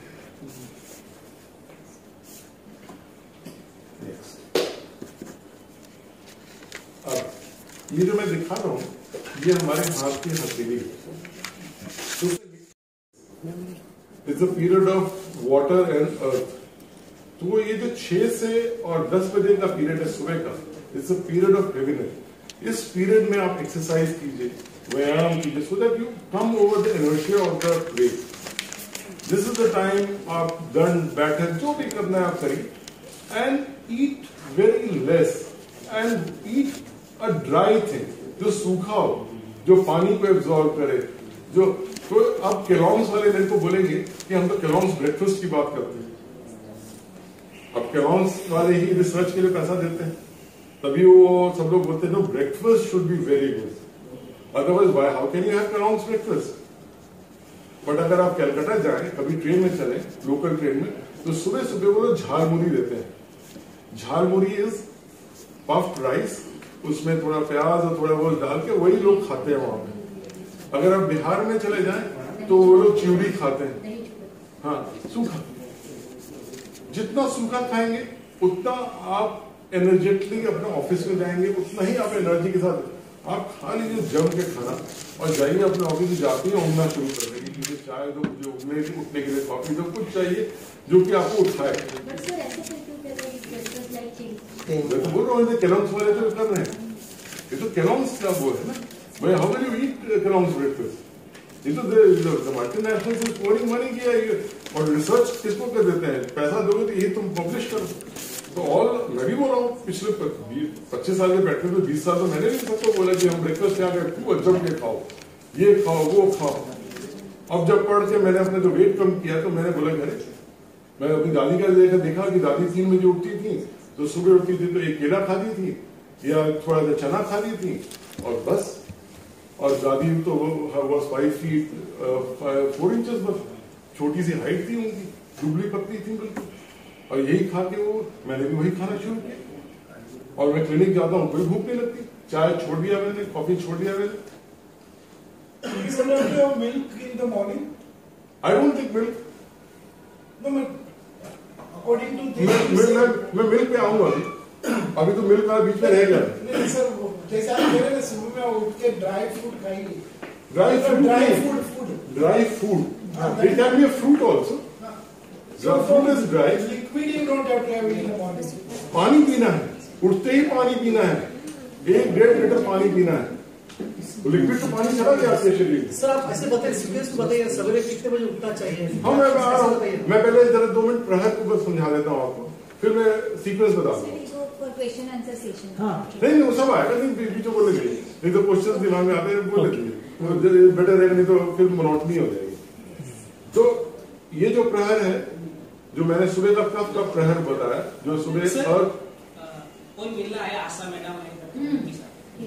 Next. अब ये जो मैं दिखा रहा हूँ ये हमारे हाथ की हथेली है। It's a period of water and earth. तो ये जो छह से और दस बजे का पीरियड है सुबह का, it's a period of heaviness. इस पीरियड में आप एक्सरसाइज कीजिए, व्यायाम कीजिए, so that you come over the inertia of the weight. This is the time आप दंड बैठक जो भी करना है आप करिए and eat very less and eat a dry thing, जो सूखा हो, जो पानी को एब्जॉर्ब करे। जो तो अब कैलॉन्स वाले मेरे को बोलेंगे कि हम तो कैलॉन्स ब्रेकफास्ट की बात करते हैं। अब कैलॉन्स वाले ही रिसर्च के लिए पैसा देते हैं, तभी वो सब लोग बोलते हैं no breakfast should be very good, otherwise why how can you have Kellogg's breakfast. But अगर आप कलकत्ता जाएं कभी ट्रेन में चले, लोकल ट्रेन में, तो सुबह सुबह वो झाल मुरी देते हैं। झाल मुरी इज पफ्ड राइस, उसमें थोड़ा प्याज और थोड़ा वो डाल के वही लोग खाते हैं वहां पे। अगर आप बिहार में चले जाएं तो वो लोग चिवड़ी खाते हैं, हाँ सूखा। जितना सूखा खाएंगे उतना आप एनर्जेटिकली अपने ऑफिस में जाएंगे, उतना ही आप एनर्जी के साथ आप खा लीजिए जम के खाना और जाइए अपने ऑफिस में, जाते ही उड़ना शुरू कर देंगे। मुझे चाय दो, मुझे उठने उठने के लिए कॉफी दो, कुछ चाहिए जो कि आपको उठाए। मैं तो बोल रहा हूँ केलॉग्स वाले तो कर रहे हैं, ये तो केलॉग्स का वो है ना भाई, how will you eat Kellogg's breakfast? ये तो मल्टीनेशनल से स्कोरिंग मनी किया है, और रिसर्च किसको कर देते हैं, पैसा दोगे तो ये तुम पब्लिश करो। तो ऑल मैं भी बोल रहा हूँ, पिछले पच्चीस साल के बैठने में बीस साल तो मैंने भी सबको बोला कि हम ब्रेकफास्ट क्या करें, खूब जम के खाओ, ये खाओ वो खाओ। अब जब पढ़ के मैंने अपने जो वेट कम किया तो मैंने बोला घरे, मैं अपनी दादी का देखा देखा कि दादी तीन बजे उठती थी, तो सुबह उठती थी तो एक केला खाती थी या थोड़ा सा चना खाती थी और बस। और दादी तो वो फाइव फीट फोर इंचेस बस, छोटी सी हाइट थी उनकी, दुबली पतली थी बिल्कुल, और यही खा के वो मैंने भी वही खाना शुरू किया। और मैं क्लिनिक जाता हूँ कोई भूख नहीं लगती, चाय छोड़ दिया मैंने, कॉफी छोड़ दिया मैंने। Milk in the morning? I don't take milk. No, मैं अकॉर्डिंग टू मैं मिल्क पे आऊंगा अभी, अभी तो मिल्क का बीच में रह गया। नहीं सर, जैसे आप कह रहे हैं सुबह में उठ के ड्राई फ्रूट खाइए, dry fruit, dry food food dry food, it can be a fruit also. Fruit is dry, liquid you don't have to have in the morning. पानी पीना है, उठते ही पानी पीना है, एक डेढ़ लीटर पानी पीना है। तो लिक्विड तो पानी चला गया आपके शरीर में। सर आप ऐसे बताइए, सीरियस बताइए, सवेरे कितने बजे उठना चाहिए? हाँ मैं आ रहा हूँ, मैं पहले जरा दो मिनट प्रहर को बस समझा देता हूँ आपको, फिर मैं सीक्वेंस बता दूंगा। Question answer session. हाँ नहीं नहीं वो सब आएगा, नहीं बीच में बोलेंगे, नहीं तो क्वेश्चन दिमाग में आते हैं बोल लेंगे, बेटर रहेगा, नहीं तो फिर मोनोटनी हो जाएगी। तो ये जो प्रहर है, जो मैंने सुबह का कब का प्रहर बताया, जो सुबह और कोई मिलना है आशा मैडम है,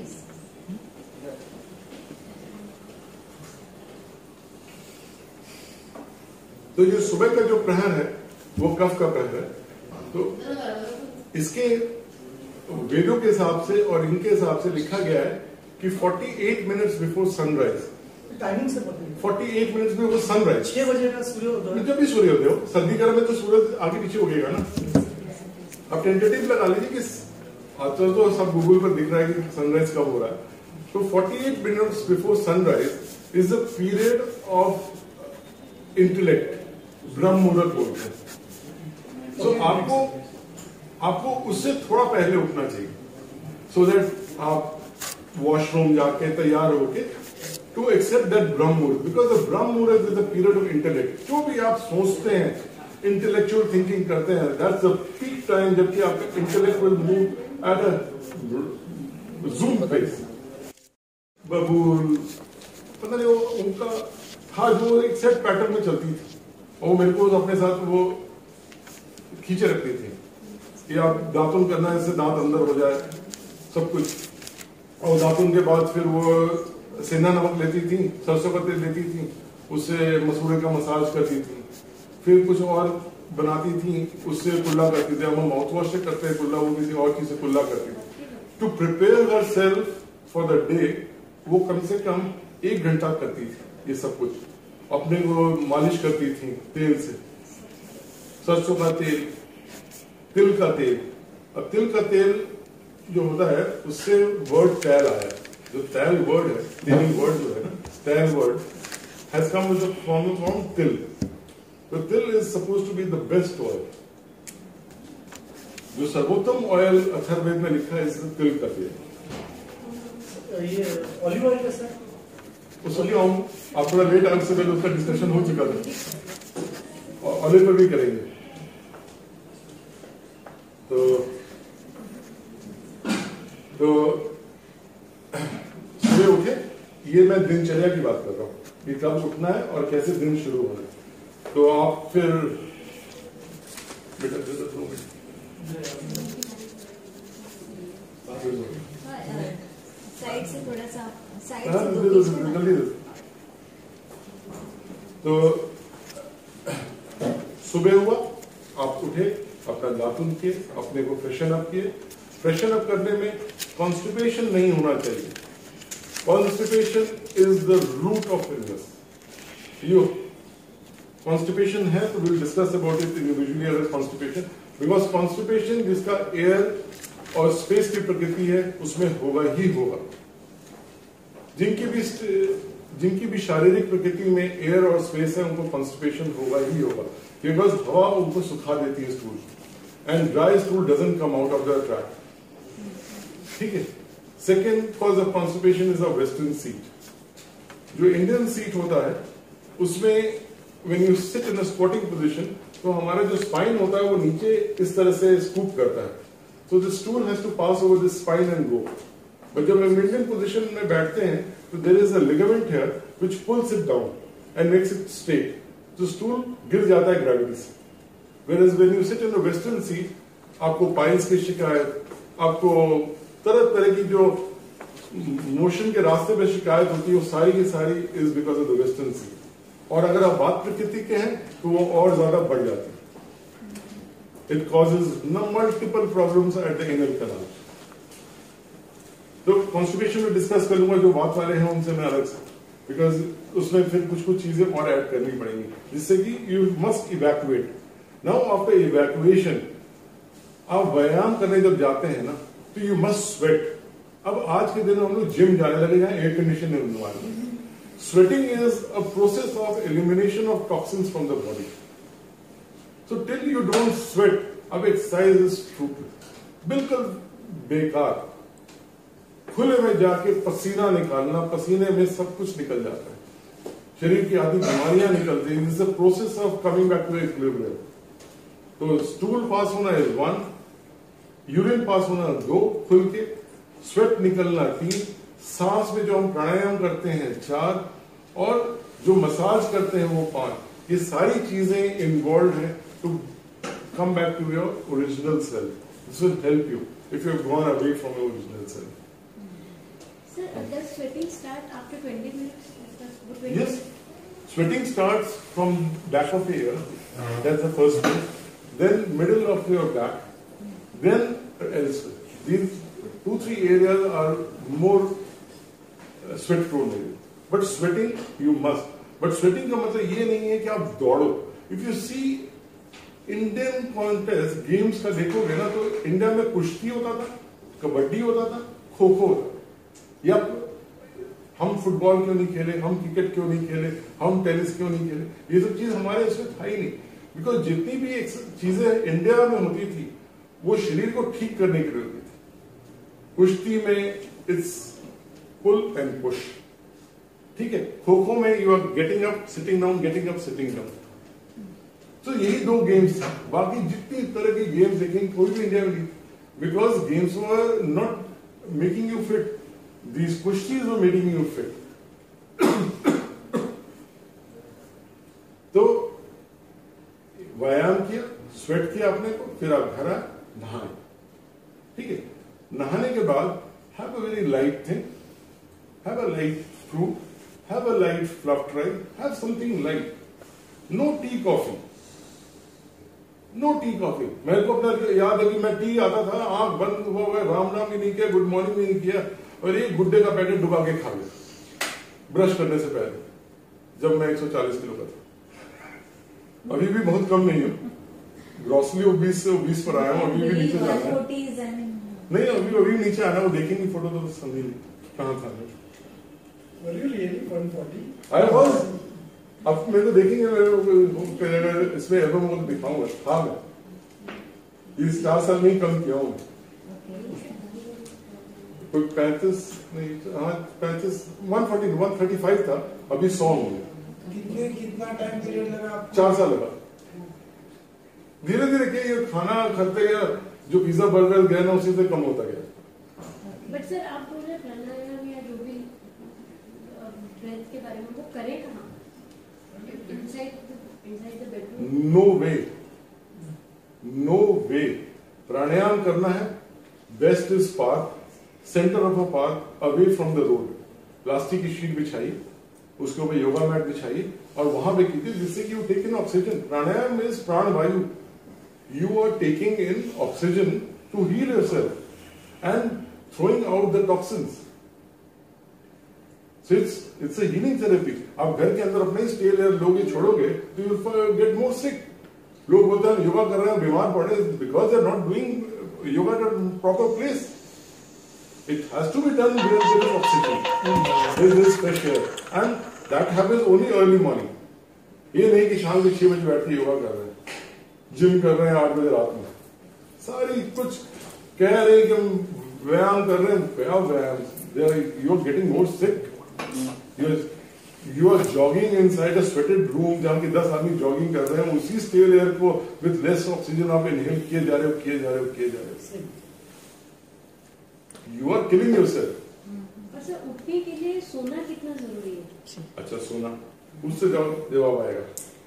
तो जो सुबह का जो प्रहर है वो कफ का प्रहर है। तो इसके वेदों के हिसाब से और इनके हिसाब से लिखा गया है कि अड़तालीस मिनट्स बिफोर सनराइज, टाइमिंग से बताइए। अड़तालीस मिनट्स बिफोर सनराइज, छह बजे का सूर्योदय, जब भी सूर्योदय हो, सर्दी गर्म में तो सूरज आगे पीछे हो गएगा ना। अब टेंटेटिव लगा लीजिए कि आजकल तो सब गूगल पर दिख रहा है कि सनराइज कब हो रहा है। तो अड़तालीस minutes before sunrise is the period of intellect, ब्रह्म मुहूर्त बोलते हैं। तो आपको आपको उससे थोड़ा पहले उठना चाहिए, सो so दैट आप वॉशरूम जाके तैयार होके टू एक्सेप्ट दैट ब्रह्म मुहूर्त, बिकॉज द ब्रह्म मुहूर्त is the period of intellect. जो भी आप सोचते हैं, इंटेलेक्चुअल थिंकिंग करते हैं, दैट्स द पीक टाइम जबकि आपका intellect will move at a zoom pace. बबूल पता नहीं वो उनका था जो एक सेट पैटर्न में चलती थी, और मेरे को अपने साथ वो खींचे रखती थी कि आप दातुन करना है, इससे दांत अंदर हो जाए सब कुछ। और दातुन के बाद फिर वो सिन्हा नमक लेती थी, सरसों का तेल लेती थी, उससे मसूड़े का मसाज करती थी, फिर कुछ और बनाती थी, उससे कुल्ला करती थी। हम माउथ वॉश से करते हैं कुल्ला, वो किसी और चीज से कुल्ला करती थी। To prepare herself for the day वो कम से कम एक घंटा करती थी ये सब कुछ। अपने को मालिश करती थी तेल से, सरसों का तेल, तिल का तेल। अब तिल का तेल जो होता है उससे वर्ड तैल आया, जो तैल वर्ड है, तेल वर्ड जो है ना, तैल word has come with the form from तिल। तो तिल is suppose to be the best oil. जो सर्वोत्तम ऑयल अथर्ववेद में लिखा है इस तिल का तेल। ये ऑलिव ऑयल का सर उसके लिए हम आप थोड़ा लेट आने से पहले उसका डिस्कशन हो चुका था, और ऑलिव पर भी करेंगे। तो तो सुबह उठे, ये मैं दिनचर्या की बात कर रहा हूँ कि कब उठना है और कैसे दिन शुरू होना है। तो आप फिर बेटा दो मिनट साइड से थोड़ा सा साइड हाँ, से दे दो, जल्दी दो। तो सुबह हुआ, आप उठे, अपना दातुन किए, अपने को फ्रेशन अप किए। फ्रेशन अप करने में कॉन्स्टिपेशन नहीं होना चाहिए। Constipation is the root of illness. यो कॉन्स्टिपेशन है तो will discuss about it individually अगर कॉन्स्टिपेशन, बिकॉज कॉन्स्टिपेशन जिसका एयर और स्पेस की प्रकृति है उसमें होगा ही होगा। जिनकी भी जिनकी भी शारीरिक प्रकृति में एयर और स्पेस है उनको कॉन्स्टिपेशन होगा ही होगा, बिकॉज हवा उनको सुखा देती है stool, and dry stool doesn't come out of the track. ठीक है. Second cause of constipation is a western seat. जो इंडियन सीट होता है उसमें when you sit in a squatting position तो हमारा जो स्पाइन होता है वो नीचे इस तरह से स्कूप करता है, so the stool has to pass over this spine and go. But जब हम इंडियन पोजीशन में बैठते हैं तो there is a ligament here which pulls it down and makes it straight, तो स्टूल गिर जाता है ग्रेविटी से. Whereas when you sit in a western seat, आपको पाइल्स की शिकायत, आपको तरह तरह की जो मोशन के रास्ते पे शिकायत होती है वो सारी की सारी is because of the western seat. और अगर आप वात प्रकृति के हैं तो वो और ज्यादा बढ़ जाती है. It causes multiple problems at the anal canal. तो कॉन्स्टिपेशन में डिस्कस कर लूंगा, जो वात वाले हैं उनसे मैं अलग से, बिकॉज उसमें फिर कुछ कुछ चीजें और ऐड करनी पड़ेंगी जिससे कि you must evacuate. Now after evacuation आप व्यायाम करने जब जाते हैं ना तो यू मस्ट स्वेट. अब आज के दिन हम लोग जिम जाने लगे जहां air condition environment. Sweating is a process of elimination of toxins from the body. So till you don't sweat, अब exercise is stupid. बिल्कुल बेकार. खुले में जाके पसीना निकालना, पसीने में सब कुछ निकल जाता है, शरीर की आधी बीमारियां निकलती हैं. This is a process of coming back to equilibrium. तो स्टूल पास होना इज वन, यूरिन पास होना दो खुल के, स्वेट निकलना तीन, सांस में जो हम प्राणायाम करते हैं चार, और जो मसाज करते हैं वो पांच. ये सारी चीजें इन्वॉल्व हैं to come back to your original self. This will help you if you have gone away from your original self. Sir, does sweating start after twenty minutes? Yes, sweating starts from back of the ear. That's the first thing. Then middle of your back. Then elsewhere. These two three areas are more sweat prone है. But sweating you must. But sweating का मतलब ये नहीं है कि आप दौड़ो. If you see Indian contest games का देखोगे ना तो इंडिया में कुश्ती होता था, कबड्डी होता था, खो खो होता था. या हम फुटबॉल क्यों नहीं खेले, हम क्रिकेट क्यों नहीं खेले, हम टेनिस क्यों नहीं खेले, ये सब चीज हमारे इसमें था ही नहीं. बिकॉज जितनी भी चीजें इंडिया में होती थी वो शरीर को ठीक करने के लिए होती थी. कुश्ती में इट्स पुल एंड पुश. ठीक है. खो खो में you are getting up sitting down, getting up sitting down. तो यही दो गेम्स. बाकी जितनी तरह की गेम्स देखेंगे कोई भी इंडिया में नहीं, because games were not making you fit. These कुश्तीज वर मेकिंग यू फिट. तो व्यायाम किया, स्वेट किया अपने को, फिर आप घर आए, नहाए. ठीक है. नहाने के बाद have a very light thing, have a light fruit, have a light fluffed rice, have something light. No tea coffee. No tea coffee. मेरे को अपना याद है कि मैं टी आता था, आंख बंद हुआ हुआ, राम राम भी नहीं किया, गुड मॉर्निंग भी नहीं किया, और एक गुड्डे का पैकेट डुबा के खा लिया ब्रश करने से पहले, जब मैं एक सौ चालीस किलो का था. अभी भी बहुत कम नहीं हूँ. ग्रॉसली उन्नीस से उन्नीस पर आया हूँ. अभी भी नीचे जाना है. नहीं, अभी अभी नीचे आना. वो देखेंगे फोटो तो समझ ली कहाँ था. Were you really one forty? I was. अब मेरे को देखेंगे, मेरे इसमें एल्बम को दिखाऊंगा. हाँ, मैं इस चार साल में ही कम किया हूँ. कोई पैंतीस नहीं, हाँ पैंतीस, one forty one thirty five था, अभी सौ हो गया. कितने कितना टाइम पीरियड लगा आपको? चार साल लगा. धीरे धीरे क्या ये खाना खाते गया, जो पिज्जा बर्गर गया ना उसी से कम होता गया. बट सर आप बोल रहे प्राणायाम या जो भी ब्रेथ के बारे में, वो करें कहाँ? Inside inside the bedroom? No way, no way. Pranayama करना है, best is park, centre of a park, away from the road. Plastic की शीट बिछाई, उसके ऊपर योगा मैट बिछाई और वहां पे कीजिए, जिससे कि you take in oxygen. Pranayama means प्राण वायु. You are taking in oxygen to heal yourself and throwing out the toxins. So it's it's a healing therapy. आप घर के अंदर अपने स्टेल एयर लोगे, छोड़ोगे तो you will get more sick. लोग बोलते हैं योगा कर रहे हैं बीमार पड़े, because they are not doing yoga at a proper place. It has to be done where there is oxygen, there is fresh air, and that happens only early morning. ये नहीं कि शाम के छह बजे बैठ के योगा कर रहे हैं, जिम कर रहे हैं आठ बजे रात में, सारी कुछ कह रहे हैं कि हम व्यायाम कर रहे हैं, क्या व्यायाम? You are getting more sick. You are, you are jogging inside a sweated room जहाँ की दस आदमी जॉगिंग कर रहे हैं, उसी स्टेल एयर को with less oxygen आप इनहेल किए जा रहे हो, किए जा रहे हो, किए जा रहे हो. You are killing yourself. और सर उठने के लिए सोना कितना जरूरी है? अच्छा, सोना उससे जवाब आएगा.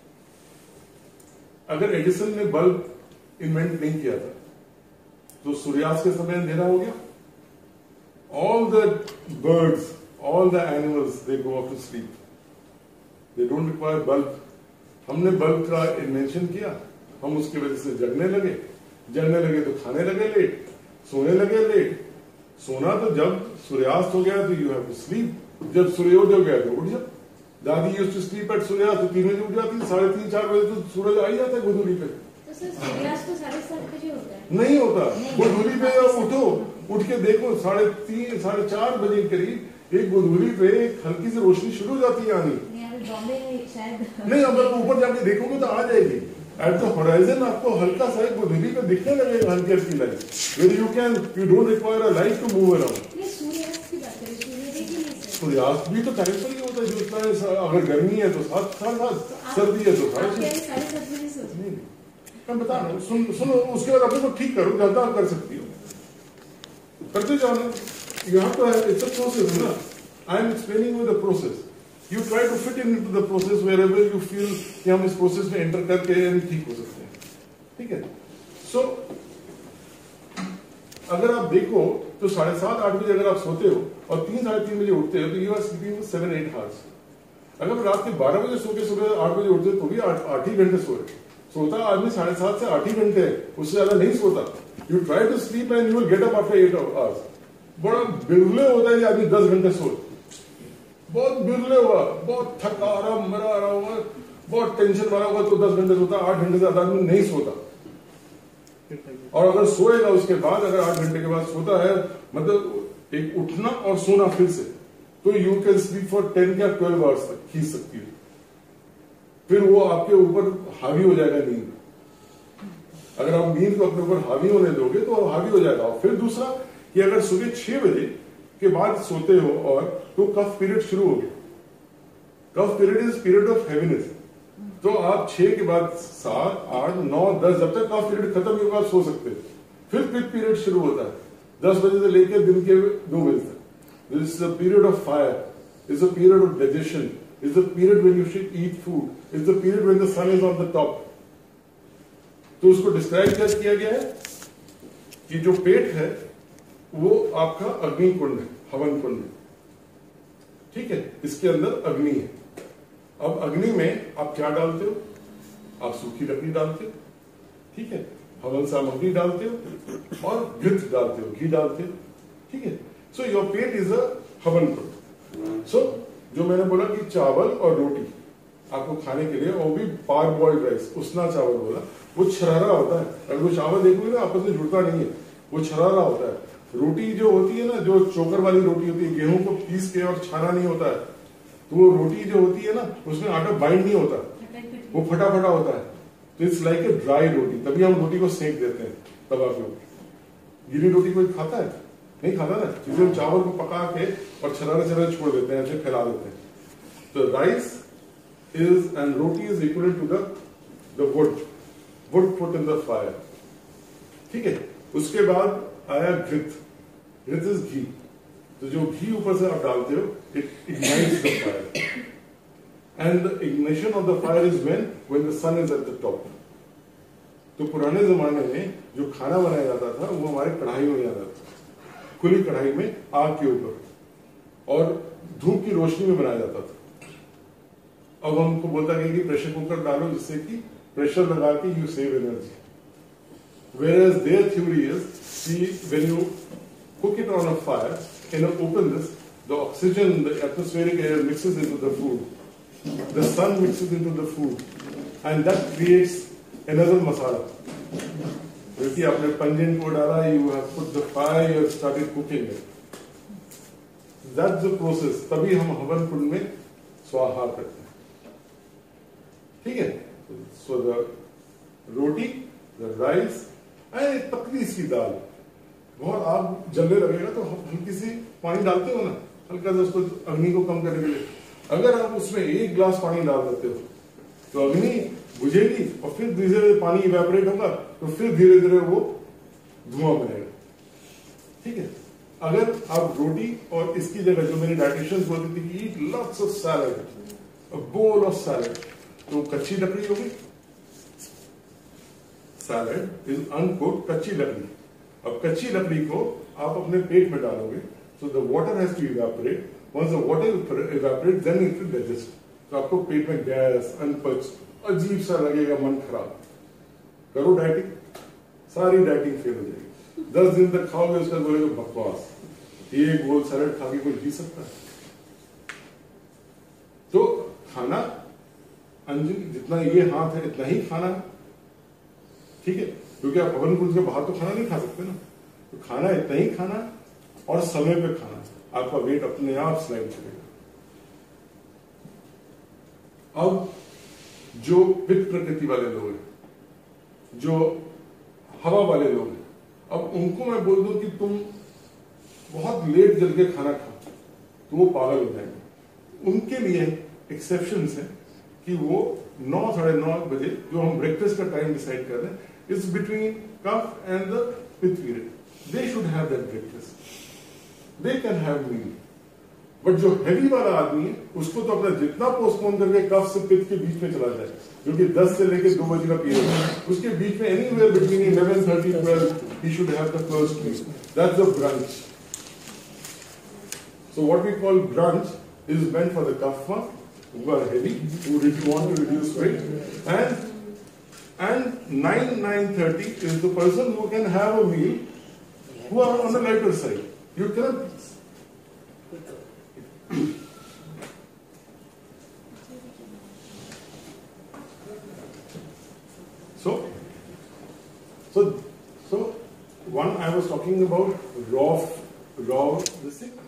अगर एडिसन ने बल्ब इन्वेंट नहीं किया था तो सूर्यास्त के समय अंधेरा हो गया. All the birds, all the animals, they go off to sleep. They don't require bulb. हमने बल्ब का इन्वेंशन किया, हम उसकी वजह से जगने लगे, जगने लगे तो खाने लगे लेट, सोने लगे लेट. सोना तो जब सूर्यास्त हो गया तो यू हैव टू स्लीप. जब सूर्योदय हो गया तो उठ जा. दादी यूज्ड टू स्लीप एट सूर्यास्त, तो तीन बजे उठ जाती, साढ़े तीन चार बजे तो सूरज आ ही जाता है गोधूली पे. तो सर सूर्यास्त तो साढ़े सात बजे होता है? नहीं होता. गोधूली पे उठो, उठ के देखो साढ़े तीन साढ़े चार बजे के करीब एक गोधूली पे एक हल्की सी रोशनी शुरू हो जाती है आनी. नहीं, अगर ऊपर जाके देखोगे तो आ जाएगी. एट द होराइजन आपको हल्का सा एक गोधूली पे दिखने लगेगा, हल्की हल्की light, where you can you don't require a light to move around. सूर्यास्त भी तो टाइम पर ही होता है. जो इतना अगर गर्मी है तो सात साढ़े सात, सर्दी है तो साढ़े छह. मैं बता रहा हूँ, सुन सुनो, उसके बाद अपने को ठीक करो, ज्यादा कर सकती हो, करते जाओ ना. यहाँ तो इट्स अ प्रोसेस ना. I am explaining with the process. You try to fit into the process wherever you feel कि हम इस प्रोसेस में एंटर करके ठीक हो सकते हैं. ठीक है. सो so, अगर आप देखो तो साढ़े सात आठ बजे अगर आप सोते हो और तीन साढ़े तीन बजे उठते हो तो you are sleeping seven eight hours. अगर रात के बारह बजे सो के सुबह आठ बजे उठते तो भी आठ ही घंटे सोए. सोता आदमी साढ़े सात से आठ ही घंटे है, उससे ज्यादा नहीं सोता. You try to sleep and you will get up after eight hours. बड़ा बिरले होता है कि आदमी दस घंटे सोए. बहुत बिरले हुआ, बहुत थका रहा, मरा रहा हुआ, बहुत टेंशन वाला हुआ तो दस घंटे सोता. आठ घंटे से ज्यादा आदमी नहीं सोता. और अगर सोएगा उसके बाद, अगर आठ घंटे के बाद सोता है, मतलब एक उठना और सोना फिर से, तो you can sleep for ten या ट्वेल्व आवर्स तक खींच सकती है. फिर वो आपके ऊपर हावी हो जाएगा नींद. अगर आप नींद को अपने ऊपर हावी होने दोगे तो हावी हो जाएगा. और फिर दूसरा कि अगर सुबह छह बजे के बाद सोते हो और तो कफ पीरियड शुरू हो गया. Kapha period is period of heaviness. तो आप छह के बाद सात आठ नौ दस, जब तक कफ पीरियड खत्म नहीं होगा आप सो सकते हो. फिर पिट पीरियड शुरू होता है दस बजे से लेकर दिन के दो बजे तक. This is a period of fire, is a period of digestion, is the period when you should eat food, is the period when the sun is on the top. तो उसको डिस्क्राइब क्या किया गया है कि जो पेट है वो आपका अग्नि कुंड है, हवन कुंड है. ठीक है. इसके अंदर अग्नि है. अब अग्नि में आप क्या डालते हो? आप सूखी लकड़ी डालते हो. ठीक है. हवन सामग्री डालते हो और घृत डालते हो, घी डालते हो. ठीक है. So your pet is a हवन कुंड. सो जो मैंने बोला कि चावल और रोटी आपको खाने के लिए, और भी पार बॉइल्ड राइस, उसना चावल बोला, वो छरारा होता है. अगर वो चावल देखोगे ना आपस में जुड़ता नहीं है, वो छरारा होता है. रोटी जो होती है ना, जो चोकर वाली रोटी होती है, गेहूं को पीस के और छाना नहीं होता है, तो वो रोटी जो होती है ना उसमें आटा बाइंड नहीं होता, वो फटा फटा होता है. तो it's like a dry roti. तभी हम रोटी को सेक देते हैं तवा के ऊपर. गीली रोटी कोई खाता है? नहीं खाता ना. क्योंकि हम चावल को पका के और छरारे छरारे छोड़ देते हैं, ऐसे फैला देते हैं. तो rice is and roti is equal to the the wood wood put in the fire. ठीक है. उसके बाद आया घृत. घृत इज घी. तो जो घी ऊपर से आप डालते हो, it ignites the fire. And the ignition of the fire is when when the sun is at the top. तो पुराने जमाने में जो खाना बनाया जाता था वो हमारे कढ़ाई में बनाया जाता था, खुली कढ़ाई में आग के ऊपर, और धूप की रोशनी में बनाया जाता था. अब हमको बोलता है कि प्रेशर कुकर डालो जिससे कि प्रेशर लगा के you save energy. Whereas their theory is, see, when you cook it on a fire in an open this, the oxygen, the atmospheric air mixes into the food. The sun mixes into the food, and that creates another masala. क्योंकि आपने पंजेंट को डाला, you have put the fire, you have started cooking it. That's the process, तभी हम हवन कुंड में स्वाहार करते हैं। ठीक है, so the roti, the rice and पतली सी दाल, बहुत आग जलने लगेगा तो हम हल्की सी पानी डालते हो ना, हल्का सा उसको अग्नि को कम करने के लिए। अगर आप उसमें एक गिलास पानी डाल देते हो तो अग्नि बुझेगी और फिर धीरे धीरे पानी इवेपोरेट होगा तो फिर धीरे धीरे वो धुआं बनेगा। ठीक है, अगर आप रोटी और इसकी जगह जो मेरी डाइटिशियंस बोलती थी कि eat lots of salad, a bowl of salad, तो कच्ची लकड़ी होगी। सैलेड इज अनकुक्ड कच्ची लकड़ी। अब कच्ची लकड़ी को आप अपने पेट में डालोगे, so the water has to evaporate, once the water evaporate then it will digest. तो आपको पेट में गैस, अनपच, अजीब सा लगेगा, मन खराब। करो डाइटिंग, सारी डाइटिंग फेल हो जाएगी। दस दिन तक खाओगे उसका बोलेगा बकवास, एक गोल सैलेड खा के कोई जी सकता है। तो खाना अंजलि जितना ये हाथ है इतना ही खाना है। ठीक है, क्योंकि आप हवन कुंड के बाहर तो खाना नहीं खा सकते ना, तो खाना इतना ही खाना है और समय पे खाना है, आपका वेट अपने आप स्लाइड करेगा। अब जो पित्त प्रकृति वाले लोग हैं, जो हवा वाले लोग हैं, अब उनको मैं बोल दूं कि तुम बहुत लेट जल के खाना खाओ तो वो पागल हो जाएंगे। उनके लिए एक्सेप्शंस है कि वो नौ साढ़े नौ बजे जो हम ब्रेकफास्ट का टाइम डिसाइड कर रहे हैं, is between kapha and the pitta period, they should have that breakfast, they can have meal. But जो हैवी वाला आदमी है उसको तो अपना जितना पोस्टपोन करके कफ से पित्त के बीच में चला जाए, जो कि दस से लेकर दो बजे का पीरियड है, उसके बीच में anywhere between eleven thirty twelve he should have the first meal, that's the brunch. So what we call brunch is meant for the kapha, who are heavy, who really want to reduce weight, and and nine nine thirty is the person who can have a meal, who are on the lighter side. You cannot. So, so, so one I was talking about raw, raw this thing.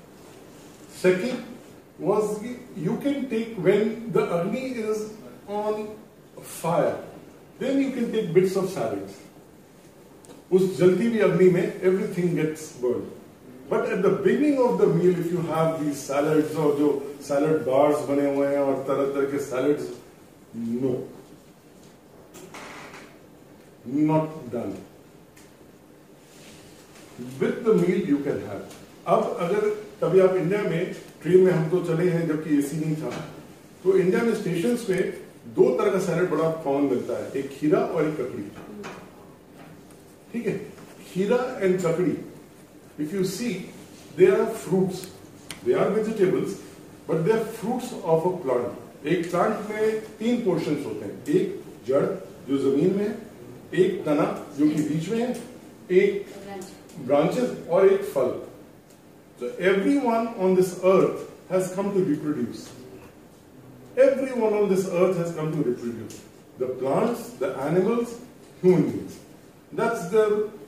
Second was you can take when the agni is on fire, then you can take bits of salads. उस जलती हुई अग्नि में everything gets burned. But at the beginning of the meal, if you have these salads और जो salad bars बने हुए हैं और तरह तरह के salads, no, not done. With the meal you can have. अब अगर कभी आप इंडिया में ट्रेन में हम तो चले हैं जबकि एसी नहीं था, तो इंडिया में स्टेशन पे दो तरह का सैलेड बड़ा कॉमन मिलता है, एक खीरा और एक ककड़ी। ठीक है, खीरा एंड ककड़ी, if you see they are fruits, they are vegetables but they are fruits of a plant. एक प्लांट में तीन पोर्शंस होते हैं, एक जड़ जो जमीन में है, एक तना जो कि बीच में है, एक ब्रांचेस और एक फल। So everyone on this earth has come to reproduce. Everyone on this earth has come to reproduce. The plants, the animals, human beings. That's the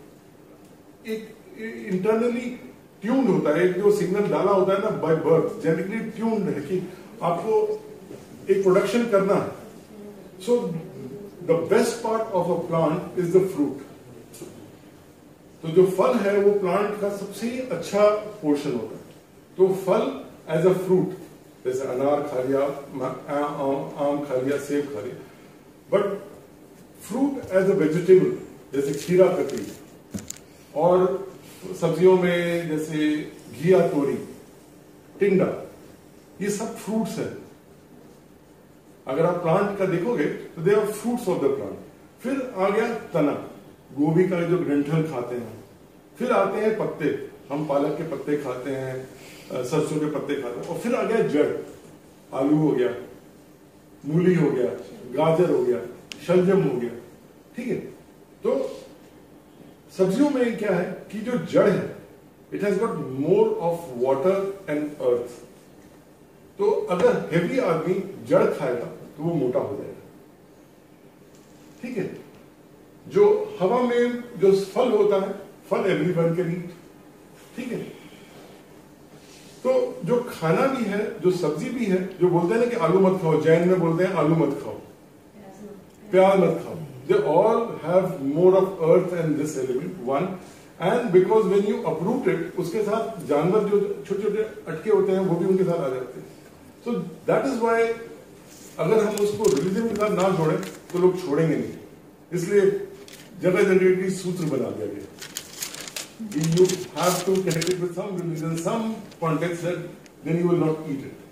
एक internally tuned होता है, एक जो सिग्नल डाला होता है ना by birth, genetically tuned है कि आपको एक प्रोडक्शन करना है. So the best part of a plant is the fruit. तो जो फल है वो प्लांट का सबसे अच्छा पोर्शन होता है. तो फल एज अ फ्रूट, जैसे अनार खा लिया, आम आम खा लिया, सेब खा लिया, but fruit as a vegetable जैसे खीरा, ककड़ी, और सब्जियों में जैसे घिया, तोरी, टिंडा, ये सब फ्रूट्स हैं. अगर आप प्लांट का देखोगे तो they are fruits of the plant. फिर आ गया तना, गोभी का जो ग्रंथल खाते हैं. फिर आते हैं पत्ते, हम पालक के पत्ते खाते हैं, सरसों के पत्ते खाते हैं. और फिर आ गया जड़, आलू हो गया, मूली हो गया, गाजर हो गया, शलजम हो गया. ठीक है, तो सब्जियों में क्या है कि जो जड़ है it has got more of water and earth. तो अगर हेवी आदमी जड़ खाएगा तो वो मोटा हो जाएगा. ठीक है, जो हवा में जो फल होता है, फल एवरीवन कैन ईट. ठीक है, तो जो खाना भी है, जो सब्जी भी है, जो बोलते हैं ना कि आलू मत खाओ, जैन में बोलते हैं आलू मत खाओ, प्याज मत खाओ, they all have more of earth and this element, one, and because when you uproot it, उसके साथ जानवर जो छोटे छोटे अटके होते हैं वो भी उनके साथ आ जाते हैं. So that is why अगर हम उसको रिलीजन के साथ ना जोड़ें तो लोग छोड़ेंगे नहीं. इसलिए जगह जगह की सूत्र बना दिया गया. You have to connect it with some religion, some context, that then you will not eat it.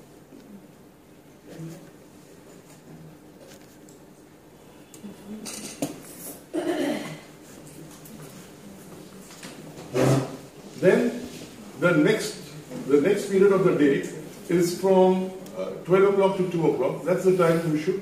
Then the next the next period of the day is from uh, twelve o'clock to two o'clock. That's the time you should,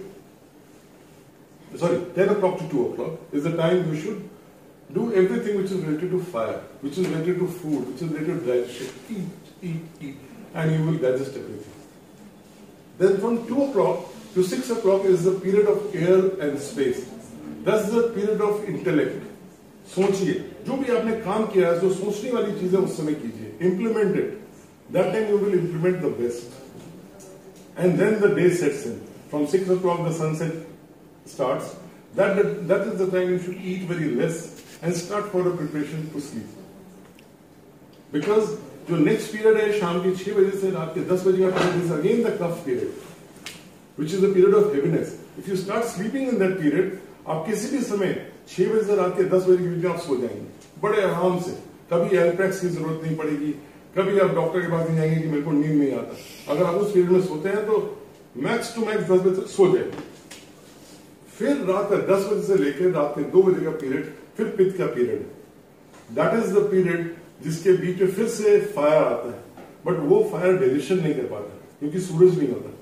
sorry, ten o'clock to two o'clock is the time you should do everything which is related to fire, which is related to food, which is related to digestion. Eat, eat, eat, and you will digest everything. Then from two o'clock to six o'clock is the period of air and space. That's the period of intellect. सोचिए, जो भी आपने काम किया है, जो सोचने वाली चीजें उस समय कीजिए. Implement it. That time you will implement the best. And then the day sets in. From six o'clock the sunset starts. That, that is the time you should eat very less and start for the preparation to sleep. Because जो next period है शाम के छह बजे से रात के दस बजे का period is again the tough period, which is the period of heaviness. If you start sleeping in that period, आप किसी भी समय छह बजे से रात के दस बजे के बीच में आप सो जाएंगे बड़े आराम से. कभी एल्प्रैक्स की जरूरत नहीं पड़ेगी, कभी आप डॉक्टर के पास नहीं जाएंगे कि मेरे को नींद नहीं आता. अगर आप उस पीरियड में सोते हैं तो मैक्स टू मैक्स दस बजे तक सो जाएंगे. फिर रात का दस बजे से लेकर रात के दो बजे का पीरियड फिर पित्त का पीरियड है. दैट इज द पीरियड जिसके बीच में फिर से फायर आता है. बट वो फायर डाइजेशन नहीं कर पाता क्योंकि सूरज नहीं होता.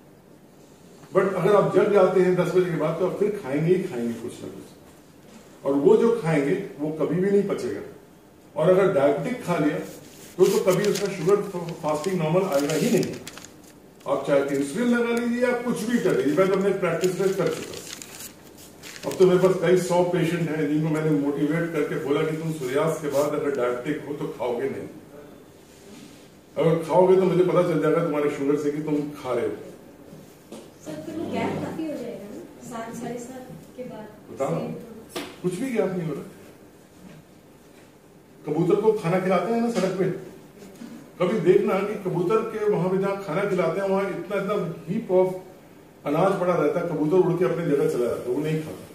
बट अगर आप जग जाते हैं दस बजे के बाद तो आप फिर खाएंगे ही खाएंगे कुछ ना कुछ, और वो जो खाएंगे वो कभी भी नहीं पचेगा. और अगर डायबिटिक खा लिया तो तो कभी उसका शुगर फास्टिंग नॉर्मल आएगा ही नहीं. आप चाहे इंसुलिन लगा लीजिए या कुछ भी कर लीजिए. मैं तो अपने प्रैक्टिस में कर चुका. अब तो मेरे पास कई सौ पेशेंट हैं जिनको मैंने मोटिवेट करके बोला कि तुम सूर्यास्त के बाद अगर डायबिटिक हो तो खाओगे नहीं. अगर खाओगे तो मुझे पता चल जाएगा तुम्हारे शुगर से कि तुम खा रहे हो. सर फिर वो गैप काफी हो जाएगा ना, सात साढ़े सात के बाद. बताओ, कुछ भी गैप नहीं हो रहा. कबूतर को खाना खिलाते हैं ना सड़क पे, कभी देखना कि कबूतर के वहां पे जहाँ खाना खिलाते हैं वहां इतना इतना हीप ऑफ अनाज पड़ा रहता है. कबूतर उड़ के अपने जगह चला जाता है, वो नहीं खाता.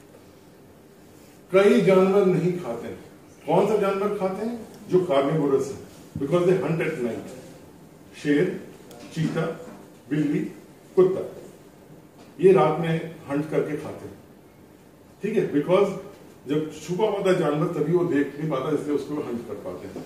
कई जानवर नहीं खाते हैं. कौन सा जानवर खाते हैं? जो कार्निवोरस है, because they hunt at night. शेर, चीता, बिल्ली, कुत्ता, ये रात में हंट करके खाते हैं. ठीक है, बिकॉज जब छुपा होता है जानवर तभी वो देख नहीं पाता, इसलिए उसको हंट कर पाते हैं.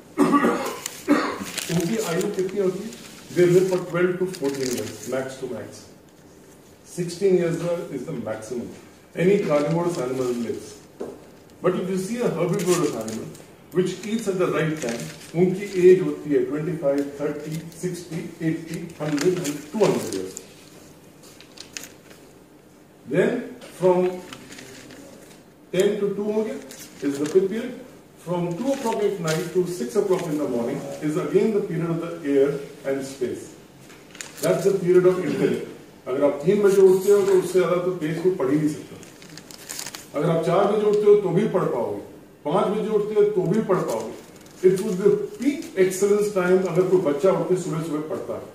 उनकी आयु कितनी होती है? They live for twelve to fourteen years max to max. Sixteen years is the maximum any carnivorous animal lives. But if you see a herbivorous animal which eats at the right time, उनकी एज होती है twenty-five, thirty, sixty, eighty, one hundred and two hundred years. Then from ten to two हो गया is the pit period. From two o'clock at night to six o'clock in the morning is again the period of the air and space. That's the period of intellect. अगर आप तीन बजे उठते हो तो उससे ज्यादा तो पेज को पढ़ ही नहीं सकते. अगर आप चार बजे उठते हो तो भी पढ़ पाओगे, पांच बजे उठते हो तो भी पढ़ पाओगे. It would be peak excellence time अगर कोई बच्चा उठ के सुबह सुबह पढ़ता है.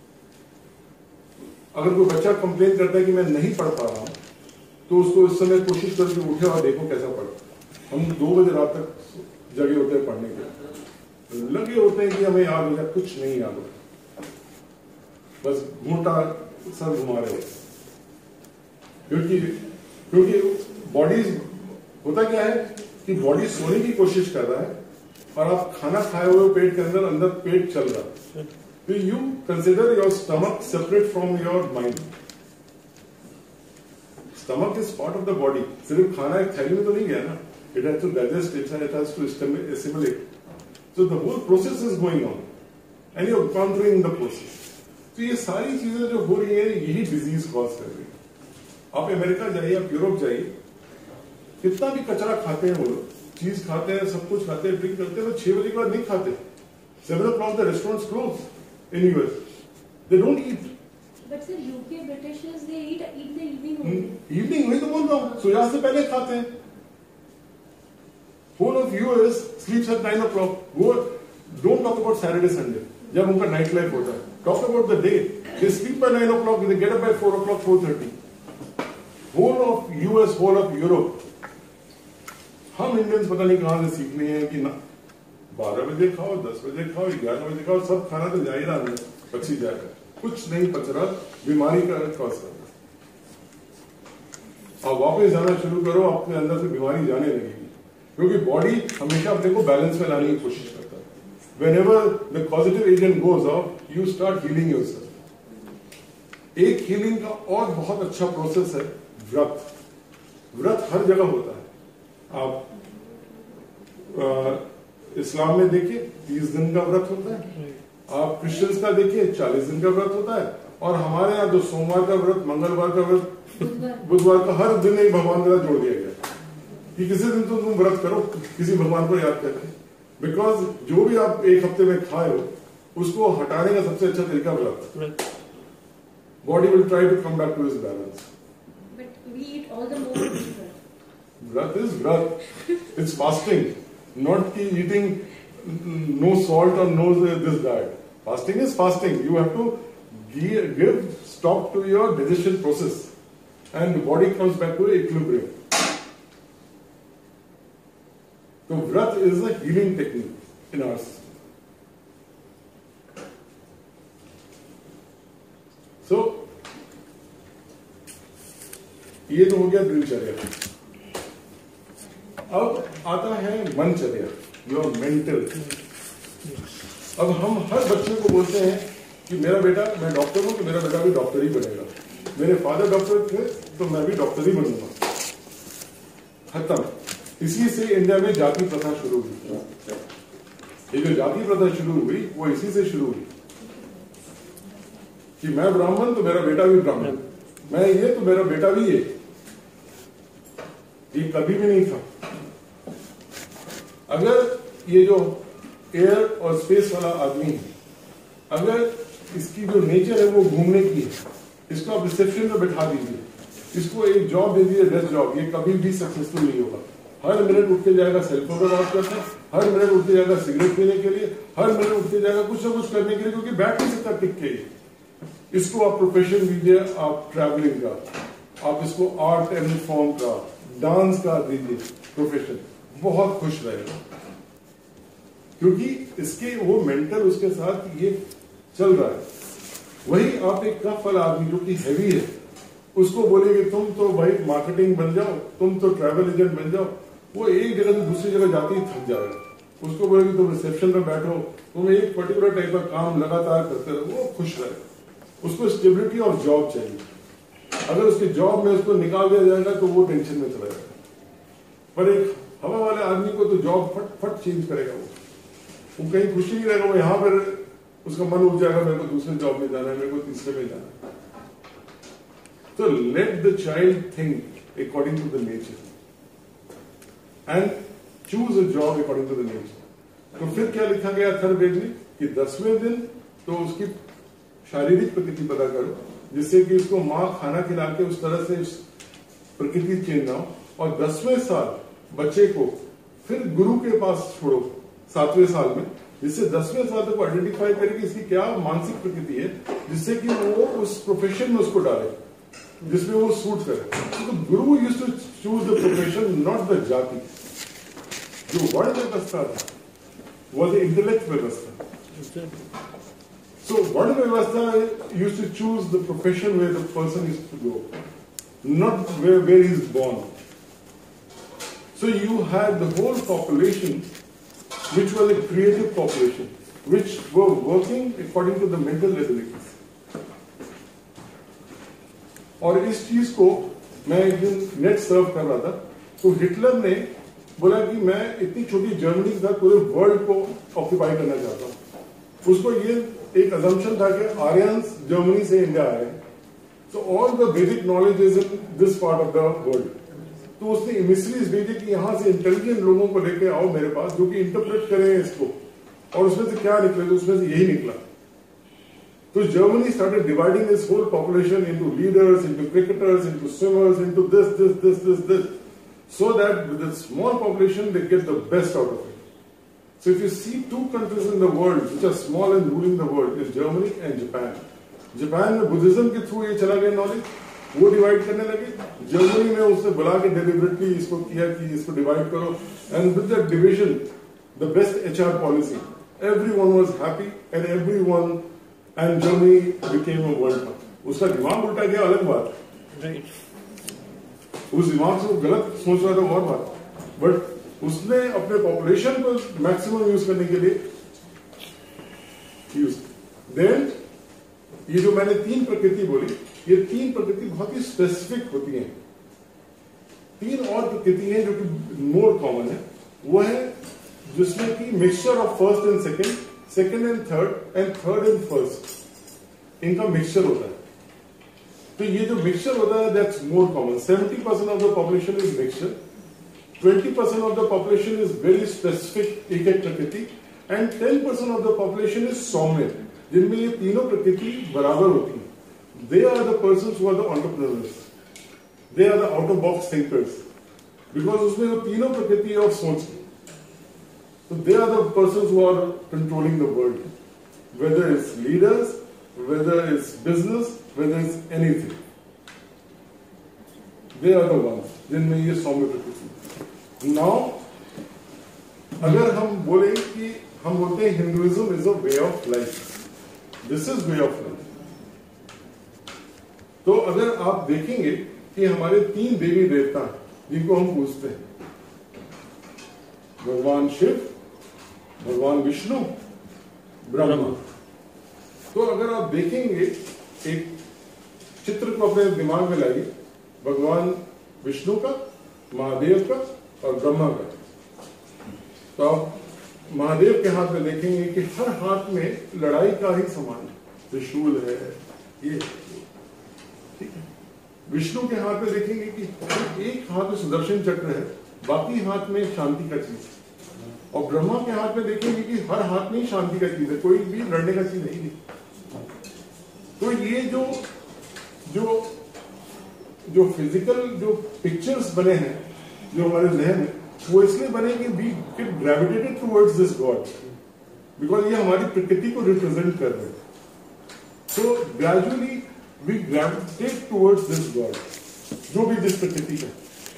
अगर कोई बच्चा कंप्लेन करता है कि मैं नहीं पढ़ पा रहा हूं तो उसको इस समय कोशिश करके उठे और देखो कैसा पढ़. हम दो बजे रात तक जगे होते हैं पढ़ने के, लगे होते हैं कि हमें याद हो जाए, कुछ नहीं याद होता, बस मोटा सर घुमा रहे होते. क्योंकि क्योंकि बॉडी होता क्या है कि बॉडी सोने की कोशिश कर रहा है और आप खाना खाए हुए पेट के अंदर अंदर पेट चल रहा है. तो you consider your stomach separate from your mind. Stomach is part of the body. सिर्फ खाना एक थैली में तो नहीं गया ना. It has to digest, it has to assimilate. So the whole process is going on and you are countering the process. तो ये सारी चीजें जो हो रही है यही डिजीज कॉज कर रही है. आप अमेरिका जाइए, आप यूरोप जाइए, कितना भी कचरा खाते हैं वो लोग, चीज खाते हैं, सब कुछ खाते हैं, ड्रिंक करते हैं, तो छह बजे के बाद नहीं खाते. Seven o'clock the restaurants close in U S. They don't eat. But sir, U K Britishers they eat eat the evening only. Evening वही तो बोल रहा हूँ, सूर्यास्त से पहले खाते हैं. Whole of U S sleeps at nine o'clock. वो don't talk about Saturday Sunday. जब उनका नाइट लाइफ होता है. Talk about the day. They sleep by nine o'clock. They get up by four o'clock, four thirty. Whole of U S, whole of Europe. हम इंडियंस पता नहीं कहाँ से सीखने हैं कि ना बारह बजे खाओ, दस बजे खाओ, ग्यारह बजे खाओ, सब खाना तो जा ही रहा है, पची जाएगा, कुछ नहीं पच रहा, बीमारी का कॉज कर रहा. आप वापस जाना शुरू करो, अपने अंदर से बीमारी जाने लगेगी, क्योंकि बॉडी हमेशा अपने को बैलेंस में लाने की कोशिश करता है. Whenever the positive agent goes off, you start healing yourself. एक हीलिंग का और बहुत अच्छा प्रोसेस है व्रत. व्रत हर जगह होता है. आप आ, इस्लाम में देखिए तीस दिन का व्रत होता है, आप क्रिश्चियंस का देखिए चालीस दिन का व्रत होता है, और हमारे यहाँ तो सोमवार का व्रत, मंगलवार का व्रत, बुधवार का, हर दिन एक भगवान का जोड़ दिया गया कि किसी दिन तो तुम व्रत करो, किसी भगवान को याद करके. बिकॉज जो भी आप एक हफ्ते में खाए हो उसको हटाने का सबसे अच्छा तरीका व्रत. Body will try to come back to his balance. But we eat all the more. Vrat is vrat. It's fasting, not eating no salt or no this diet. Fasting is fasting. You have to give, give stop to your digestion process, and the body comes back to equilibrium. So vrat is a healing technique in our system. So ये तो हो गया दिनचर्या. अब आता है मनचर्या, योर मेंटल. अब हम हर बच्चे को बोलते हैं कि मेरा बेटा, मैं डॉक्टर हूं तो मेरा बेटा भी डॉक्टर ही बनेगा, मेरे फादर डॉक्टर थे तो मैं भी डॉक्टर ही बनूंगा. खत्म. इसी से इंडिया में जाति प्रथा शुरू हुई. ये जो जाति प्रथा शुरू हुई वो इसी से शुरू हुई कि मैं ब्राह्मण तो मेरा बेटा भी ब्राह्मण, मैं ये तो मेरा बेटा भी ये. ये कभी भी नहीं था. अगर ये जो एयर और स्पेस वाला आदमी है, अगर इसकी जो नेचर है वो घूमने की है, इसको आप रिसेप्शन में बैठा दीजिए, इसको एक जॉब दे दीजिए, डेस्क जॉब, ये कभी भी सक्सेसफुल नहीं होगा. हर मिनट उठ के जाएगा सेलफोन पर बात करता है, हर मिनट उठ के जाएगा सिगरेट पीने के लिए, हर मिनट उठ के जाएगा कुछ ना कुछ करने के लिए, क्योंकि बैठ नहीं सकता टिक के. इसको आप प्रोफेशन दीजिए, आप ट्रैवलिंग का, आप इसको आर्ट एंड फॉर्म का, डांस का दीजिए प्रोफेशन, बहुत खुश रहेगा, क्योंकि इसके वो मेंटल उसके साथ ये चल रहा है. वही आप एक कफ वाला आदमी जो कि हैवी है, उसको बोलेंगे तुम तो भाई मार्केटिंग बन जाओ, तुम तो ट्रैवल एजेंट बन जाओ, वो एक जगह से दूसरी जगह जाते ही थक जाएगा. उसको बोलेंगे तुम रिसेप्शन में बैठो, तुम एक पर्टिकुलर टाइप का काम लगातार करते रहो, वो खुश रहेगा. उसको स्टेबिलिटी और जॉब चाहिए. अगर उसके जॉब में उसको निकाल दिया जाएगा तो वो टेंशन में चला जाएगा. पर एक हवा वाले आदमी को तो जॉब फट फट चेंज करेगा. वो वो कहीं खुशी नहीं रहेगा, वो यहां पर उसका मन उठ जाएगा, मेरे को दूसरे जॉब में जाना है, मेरे को तीसरे में जाना है. तो let the child think according to the nature and choose a job according to the nature. तो फिर क्या लिखा गया थर्ड में कि दसवें दिन तो उसकी शारीरिक प्रकृति पता करो, जिससे कि उसको माँ खाना खिला के उस तरह से प्रकृति चेंज ना हो. और दसवें साल बच्चे को फिर गुरु के पास छोड़ो सातवें साल में, जिससे दसवें साल तक आइडेंटिफाई करे कि इसकी क्या मानसिक प्रकृति है, जिससे कि वो उस प्रोफेशन में उसको डाले जिसमें वो सूट करे. तो guru used to choose the profession, not the jati. जो वर्ण व्यवस्था था वो द इंटेलेक्ट व्यवस्था. So word vyavastha used to choose the profession where the person is to go, not where, where he is born. So you had the whole population, which was a creative population, which were working according to the mental abilities. और इस चीज को मैं एक दिन नेट सर्व कर रहा था, तो हिटलर ने बोला कि मैं इतनी छोटी जर्मनी के साथ पूरे वर्ल्ड को ऑक्यूपाई करना चाहता हूँ. उसको ये एक अजम्पशन था कि आर्यंस जर्मनी से इंडिया आए, so all the basic knowledge is in this part of the world. तो उसने मिस्ट्रीज भेजे कि यहाँ से इंटेलिजेंट लोगों को लेके आओ मेरे पास, जो कि इंटरप्रेट करें इसको, और उसमें से क्या निकले? तो उसमें से यही निकला। तो Germany started dividing its whole population into leaders, into cricketers, into swimmers, into this, this, this, this, this, so that with a small population they get the best out of it. So if you see two countries in the world which are small and ruling the world, is Germany and Japan. Japan में बुद्धिज्म के थ्रू ये चला गया नॉलेज, वो डिवाइड करने लगे। जर्मनी में उसने बुला के डेलिबरेटली इसको किया कि इसको डिवाइड करो, and with that division the best HR policy, everyone was happy and everyone and Germany became a world cup. उसका दिमाग उल्टा गया अलग बात, राइट। उस दिमाग से वो गलत सोच रहा था और बात, बट उसने अपने पॉपुलेशन को मैक्सिमम यूज करने के लिए यूज। देन ये जो मैंने तीन प्रकृति बोली, ये तीन प्रकृति बहुत ही स्पेसिफिक होती हैं। तीन और प्रकृति हैं जो कि मोर कॉमन है, वो है जिसमें कि mixture of first and second, second and third and third and first, इनका मिक्सचर होता है। तो ये जो मिक्सचर होता है that's more common. Seventy percent of the population is mixture, twenty percent of the population is very specific एक एक प्रकृति, and ten percent of the population is सौम्य, जिनमें ये तीनों प्रकृति बराबर होती हैं। They are the persons who are the entrepreneurs, they are the out of box thinkers, because उसमें जो तीनों प्रकृति ऑफ सोच, तो they are the persons who are controlling the world, whether it's leaders, whether it's business, whether it's anything, they are the ones जिनमें ये सौम्य प्रकृति। नाउ अगर हम बोले कि हम बोलते हैं Hinduism is a way of life, this is way of life, तो अगर आप देखेंगे कि हमारे तीन देवी देवता जिनको हम पूजते हैं, भगवान शिव, भगवान विष्णु, ब्रह्मा। तो अगर आप देखेंगे, एक चित्र को अपने दिमाग में लाइए, भगवान विष्णु का, महादेव का और ब्रह्मा का। तो आप महादेव के हाथ में देखेंगे कि हर हाथ में लड़ाई का ही समान है, त्रिशूल है, ये ठीक है। विष्णु के हाथ में देखेंगे कि एक हाथ में सुदर्शन चक्र है, बाकी हाथ में शांति का चीज है। और ब्रह्मा के हाथ में देखेंगे कि हर हाथ में शांति का चीज है, कोई भी लड़ने का चीज नहीं। तो ये जो जो जो फिजिकल जो पिक्चर्स बने हैं जो हमारे जहन में, वो इसलिए बने कि we get gravitated towards this god, because ये हमारी प्रकृति को रिप्रेजेंट कर रहे हैं। So gradually we gravitate towards this god, जो भी जिस प्रकृति का।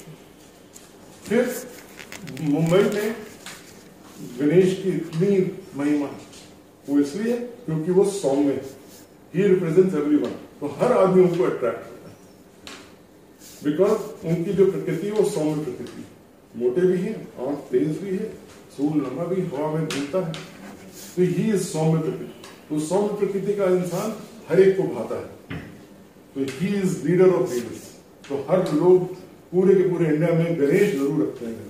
फिर मुंबई में गणेश की इतनी महिमा, वो इसलिए क्योंकि वो सौम्य है, ही रिप्रेजेंट्स एवरीवन, तो हर आदमी उनको अट्रैक्ट करता है, बिकॉज उनकी जो प्रकृति है वो सौम्य प्रकृति, मोटे भी हैं, आंख तेज भी है, सूर्य लंबा भी, हवा में घूमता है, तो ही इज सौम्य प्रकृति। तो सौम्य प्रकृति का इंसान हर एक को भाता है, तो he is leader of leaders. तो हर लोग पूरे के पूरे इंडिया में गणेश जरूर रखते हैं।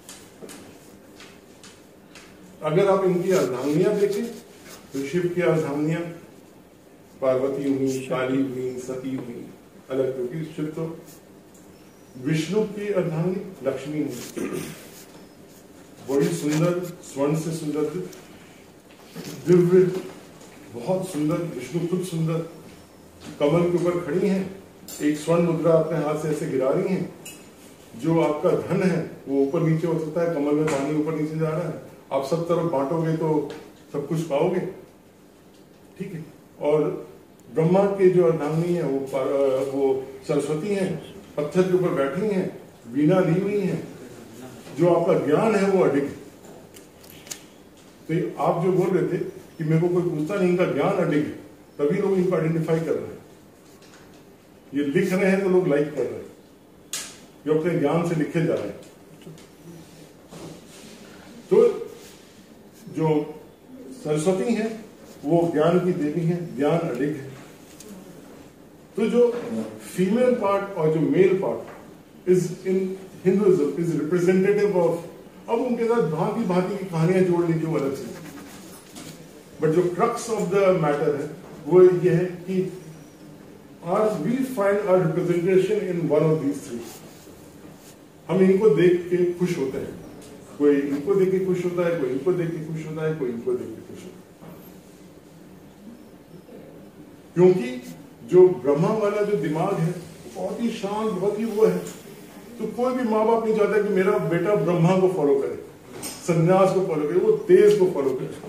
अगर आप इनकी अर्धांगियां देखें तो शिव की अर्धांगियां पार्वती हुई, काली हुई, सती हुई, अलग, क्योंकि शिव तो विष्णु की अर्धांगी लक्ष्मी हुई, बड़ी सुंदर, स्वर्ण से सुंदर, दिव्य, बहुत सुंदर। विष्णु खुद सुंदर, कमल के ऊपर खड़ी हैं, एक स्वर्ण मुद्रा अपने हाथ से ऐसे गिरा रही हैं। जो आपका धन है वो ऊपर नीचे हो सकता है, कमल में पानी ऊपर नीचे जा रहा है, आप सब तरफ बांटोगे तो सब कुछ पाओगे, ठीक है। और ब्रह्मा के जो अर्धांगिनी है वो वो सरस्वती हैं, पत्थर के ऊपर बैठी हैं, वीणा ली हुई हैं, जो आपका ज्ञान है वो अडिग है। तो आप जो बोल रहे थे कि मेरे को कोई पूछता नहीं, इनका ज्ञान अडिग है, तभी लोग इनको आइडेंटिफाई कर रहे हैं। ये लिख रहे हैं तो लोग लाइक कर रहे हैं, जो अपने ज्ञान से लिखे जा रहे हैं। तो जो सरस्वती है वो ज्ञान की देवी है, ज्ञान अडिग है। तो जो फीमेल पार्ट और जो male part is in Hinduism is representative of, अब उनके साथ भांति भांति की कहानियां जोड़ लीजिए वो अलग से, बट जो क्रक्स ऑफ द मैटर है वो ये है कि are we find our representation in one of these three. हम इनको देख के खुश होते हैं, कोई इनको देख के खुश होता है, कोई इनको देख के खुश होता है, कोई इनको देख के खुश होता है। क्योंकि जो ब्रह्मा वाला जो दिमाग है बहुत ही शांत, बहुत ही वो है, तो कोई भी माँ बाप नहीं चाहता कि मेरा बेटा ब्रह्मा को फॉलो करे, सन्यास को फॉलो करे, वो तेज को फॉलो करे।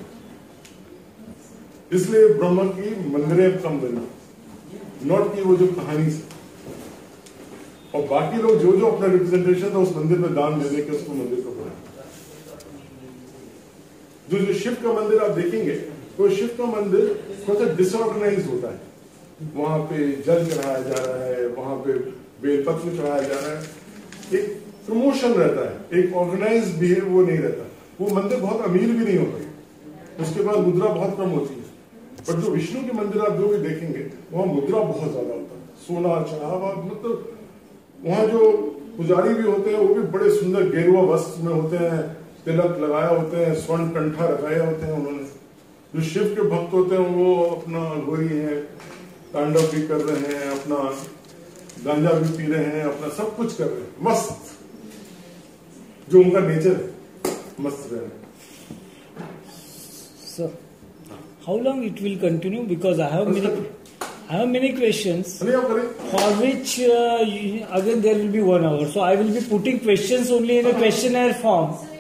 इसलिए ब्रह्मा की मंदिरें कम बनी, नॉट की वो जो कहानी से। और बाकी लोग जो जो अपना रिप्रेजेंटेशन था उस मंदिर में दान दे देके उसको मंदिर को बनाया। जो जो शिव का मंदिर आप देखेंगे तो शिव का मंदिर थोड़ा सा डिसऑर्गेनाइज होता है। वहां पे जल चढ़ाया जा रहा है, वहां पे बेलपत्र चढ़ाया जा रहा है, एक प्रमोशन रहता है, एक ऑर्गेनाइज बिहेव वो नहीं रहता। वो मंदिर बहुत अमीर भी नहीं होता, उसके बाद मुद्रा बहुत कम होती है। पर जो विष्णु के मंदिर आप जो भी देखेंगे वहां मुद्रा बहुत ज्यादा होता है, सोना चढ़ावा, मतलब वहां जो पुजारी भी होते हैं वो भी बड़े सुंदर गेरुआ वस्त्र में होते हैं, तिलक लगाया होते हैं, स्वर्ण कंठा लगाया होते हैं उन्होंने। जो शिव के भक्त होते हैं वो अपना गोरी है, तांडव भी कर रहे हैं, अपना गांजा भी पी रहे हैं, अपना सब कुछ कर रहे हैं, मस्त, जो उनका नेचर है, मस्त रहे। Sir, how long it will continue? Because I have many, I have many questions for which uh, you- again there will be one hour. So I will be putting questions only in a questionnaire form.